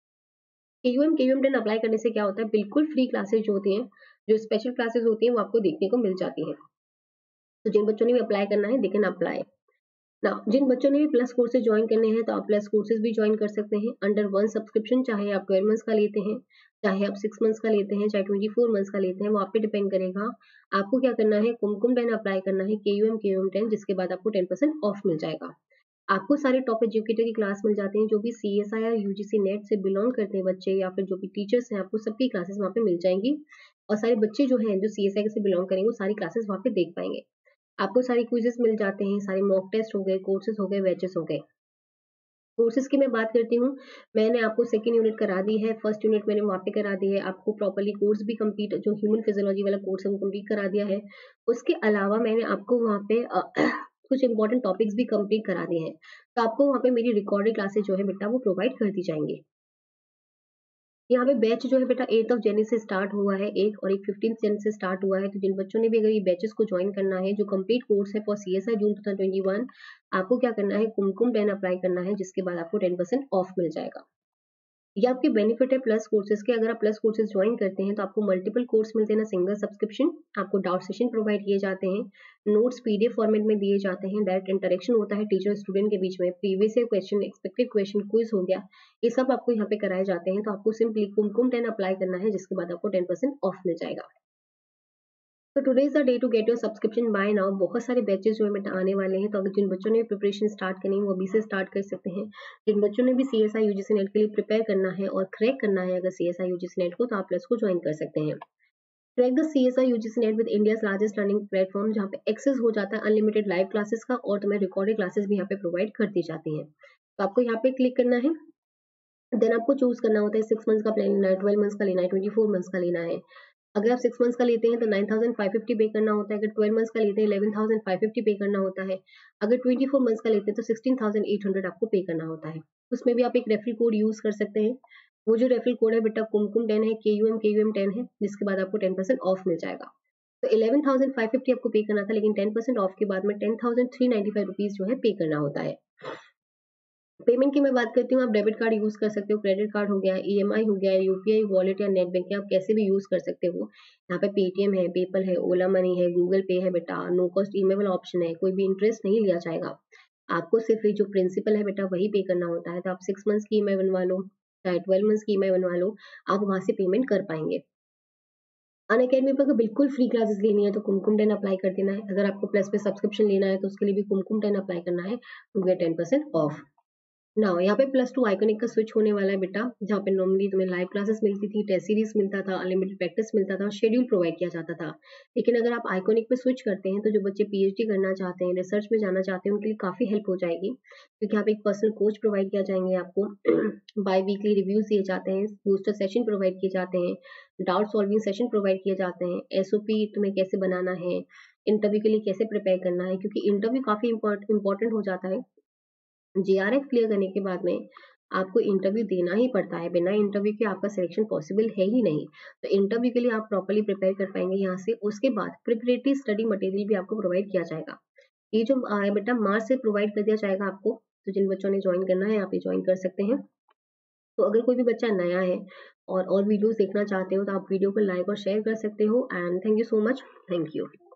केयूएम 10 अप्लाई करने से क्या होता है, बिल्कुल फ्री क्लासेस जो होती हैं, जो स्पेशल क्लासेस होती हैं वो आपको देखने को मिल जाती हैं। तो जिन बच्चों ने भी अप्लाई करना है दे कैन अप्लाई। ना जिन बच्चों ने भी प्लस कोर्सेज ज्वाइन करने हैं तो आप प्लस कोर्सेज भी ज्वाइन कर सकते हैं अंडर वन सब्सक्रिप्शन, चाहे आप 12 मंथ्स का लेते हैं, चाहे आप 6 मंथ्स का लेते हैं, चाहे 24 मंथ्स का लेते हैं, वो आप पे डिपेंड करेगा। आपको क्या करना है, कुमकुम 10 अप्लाई करना है, केयूएम 10, जिसके बाद आपको 10% ऑफ मिल जाएगा। आपको सारे टॉप एजुकेटर की क्लास मिल जाते हैं, जो भी CSI या UGC नेट से बिलोंग करते हैं बच्चे या फिर जो भी टीचर्स हैं, आपको सबकी क्लासेस वहाँ पे मिल जाएंगी। और सारे बच्चे जो हैं जो CSI से बिलोंग करेंगे वो सारी क्लासेस वहाँ पे देख पाएंगे। आपको सारे क्विजेस मिल जाते हैं, सारे मॉक टेस्ट हो गए, कोर्सेज हो गए, बैचेस हो गए। कोर्सेज की मैं बात करती हूँ, मैंने आपको सेकंड यूनिट करा दी है, फर्स्ट यूनिट मैंने वहाँ पे करा दी है, आपको प्रॉपर्ली कोर्स भी कंप्लीट, जो ह्यूमन फिजियोलॉजी वाला कोर्स है वो कंप्लीट करा दिया है। उसके अलावा मैंने आपको वहाँ पे कुछ इंपॉर्टेंट टॉपिक्स भी कंप्लीट करा दिए हैं, तो आपको वहाँ पे मेरी रिकॉर्डेड क्लासेज जो है बेटा वो प्रोवाइड कर दी जाएंगी। यहाँ पे बैच जो है बेटा 8 जनवरी से स्टार्ट हुआ है, एक और एक 15 जनवरी से स्टार्ट हुआ है। तो जिन बच्चों ने भी अगर ये बैचेस को ज्वाइन करना है, जो कंप्लीट कोर्स है फॉर CSI जून 2021, आपको क्या करना है, कुमकुम 10 अप्लाई करना है, जिसके बाद आपको 10% ऑफ मिल जाएगा। ये आपके बेनिफिट है प्लस कोर्सेज के। अगर आप प्लस कोर्सेज ज्वाइन करते हैं तो आपको मल्टीपल कोर्स मिलते हैं ना सिंगल सब्सक्रिप्शन, आपको डाउट सेशन प्रोवाइड किए जाते हैं, नोट्स PDF फॉर्मेट में दिए जाते हैं, डायरेक्ट इंटरेक्शन होता है टीचर स्टूडेंट के बीच में, previous year question, expected question, quiz हो गया, ये सब आपको यहाँ पे कराए जाते हैं। तो आपको सिंपली कुमकुम 10 अप्लाई करना है, जिसके बाद आपको 10% ऑफ मिल जाएगा। तो today is the day to get your subscription buy now. बहुत सारे बैचेस जो है बेटा आने वाले हैं, तो अगर जिन बच्चों ने प्रिपरेशन स्टार्ट करनी है वो अभी से स्टार्ट कर सकते हैं। जिन बच्चों ने भी CSI UGC नेट के लिए प्रिपेयर करना है और क्रैक करना है अगर CSI UGC नेट को, तो आप प्लस को ज्वाइन कर सकते हैं। Crack the CSI UGC net with India's largest learning platform, जहाँ पे एक्सेस हो जाता है अनलिमिटेड लाइव क्लासेस का, और तुम्हें रिकॉर्डेड क्लासेस भी यहाँ पे प्रोवाइड कर दी जाती है। तो आपको यहाँ पे क्लिक करना है, देन आपको चूज करना होता है 6 मंथ्स का प्लान लेना है, 12 मंथ्स का लेना है, 24 मंथ्स का लेना है। अगर आप 6 मंथ्स का लेते हैं तो 9,550 पे करना होता है, अगर 12 मंथ्स का लेते हैं 11,550 पे करना होता है, अगर 24 मंथ्स का लेते हैं तो 16,800 आपको पे करना होता है। उसमें भी आप एक रेफरल कोड यूज कर सकते हैं। वो जो रेफरल कोड है बेटा कुमकुम 10 है, KUM 10 है, जिसके बाद आपको 10% ऑफ मिल जाएगा। तो 11,550 आपको पे करना था, लेकिन 10% ऑफ के बाद में 10,395 रुपीज जो है पे करना होता है। पेमेंट की मैं बात करती हूँ, आप डेबिट कार्ड यूज कर सकते हो, क्रेडिट कार्ड हो गया, EMI हो गया, UPI वॉलेट या नेट बैंकिंग, आप कैसे भी यूज कर सकते हो। यहाँ पे पेटीएम है, पेपल है, ओला मनी है, गूगल पे है बेटा, नो कॉस्ट EMI वाला ऑप्शन है, कोई भी इंटरेस्ट नहीं लिया जाएगा। आपको सिर्फ जो प्रिंसिपल है बेटा वही पे करना होता है। तो आप 6 मंथ्स की EMI बनवा लो, चाहे 12 मंथ्स की EMI बनवा लो, आप वहां से पेमेंट कर पाएंगे। अनअकैडमी पर अगर बिल्कुल फ्री क्लासेस लेनी है तो कुमकुम 10 अप्लाई कर देना है। अगर आपको प्लस पे सब्सक्रिप्शन लेना है तो उसके लिए भी कुमकुम 10 अप्लाई करना है टू गेट 10% ऑफ। ना यहाँ पे +2 आइकॉनिक का स्विच होने वाला है बेटा, जहाँ पे नॉर्मली तुम्हें लाइव क्लासेस मिलती थी, टेस्ट सीरीज मिलता था, अनलिमिटेड प्रैक्टिस मिलता था, शेड्यूल प्रोवाइड किया जाता था। लेकिन अगर आप आइकॉनिक पे स्विच करते हैं तो जो बच्चे पीएचडी करना चाहते हैं, रिसर्च में जाना चाहते हैं, उनके लिए काफ़ी हेल्प हो जाएगी, क्योंकि यहाँ पे एक पर्सनल कोच प्रोवाइड किया जाएंगे आपको, बाई वीकली रिव्यूज दिए जाते हैं, बूस्टर सेशन प्रोवाइड किए जाते हैं, डाउट सॉल्विंग सेशन प्रोवाइड किए जाते हैं, एसओपी तुम्हें कैसे बनाना है, इंटरव्यू के लिए कैसे प्रिपेयर करना है, क्योंकि इंटरव्यू काफ़ी इंपॉर्टेंट हो जाता है। जीआरएफ क्लियर करने के बाद में आपको इंटरव्यू देना ही पड़ता है, बिना इंटरव्यू के आपका सिलेक्शन पॉसिबल है ही नहीं। तो इंटरव्यू के लिए आप प्रॉपर्ली प्रिपेयर कर पाएंगे यहाँ से। उसके बाद प्रिपरेटरी स्टडी मटेरियल भी आपको प्रोवाइड किया जाएगा। ये जो बेटा मार्च से प्रोवाइड कर दिया जाएगा आपको, तो जिन बच्चों ने ज्वाइन करना है आप ये ज्वाइन कर सकते हैं। तो अगर कोई भी बच्चा नया है और वीडियोस देखना चाहते हो तो आप वीडियो को लाइक और शेयर कर सकते हो। And thank you so much. Thank you.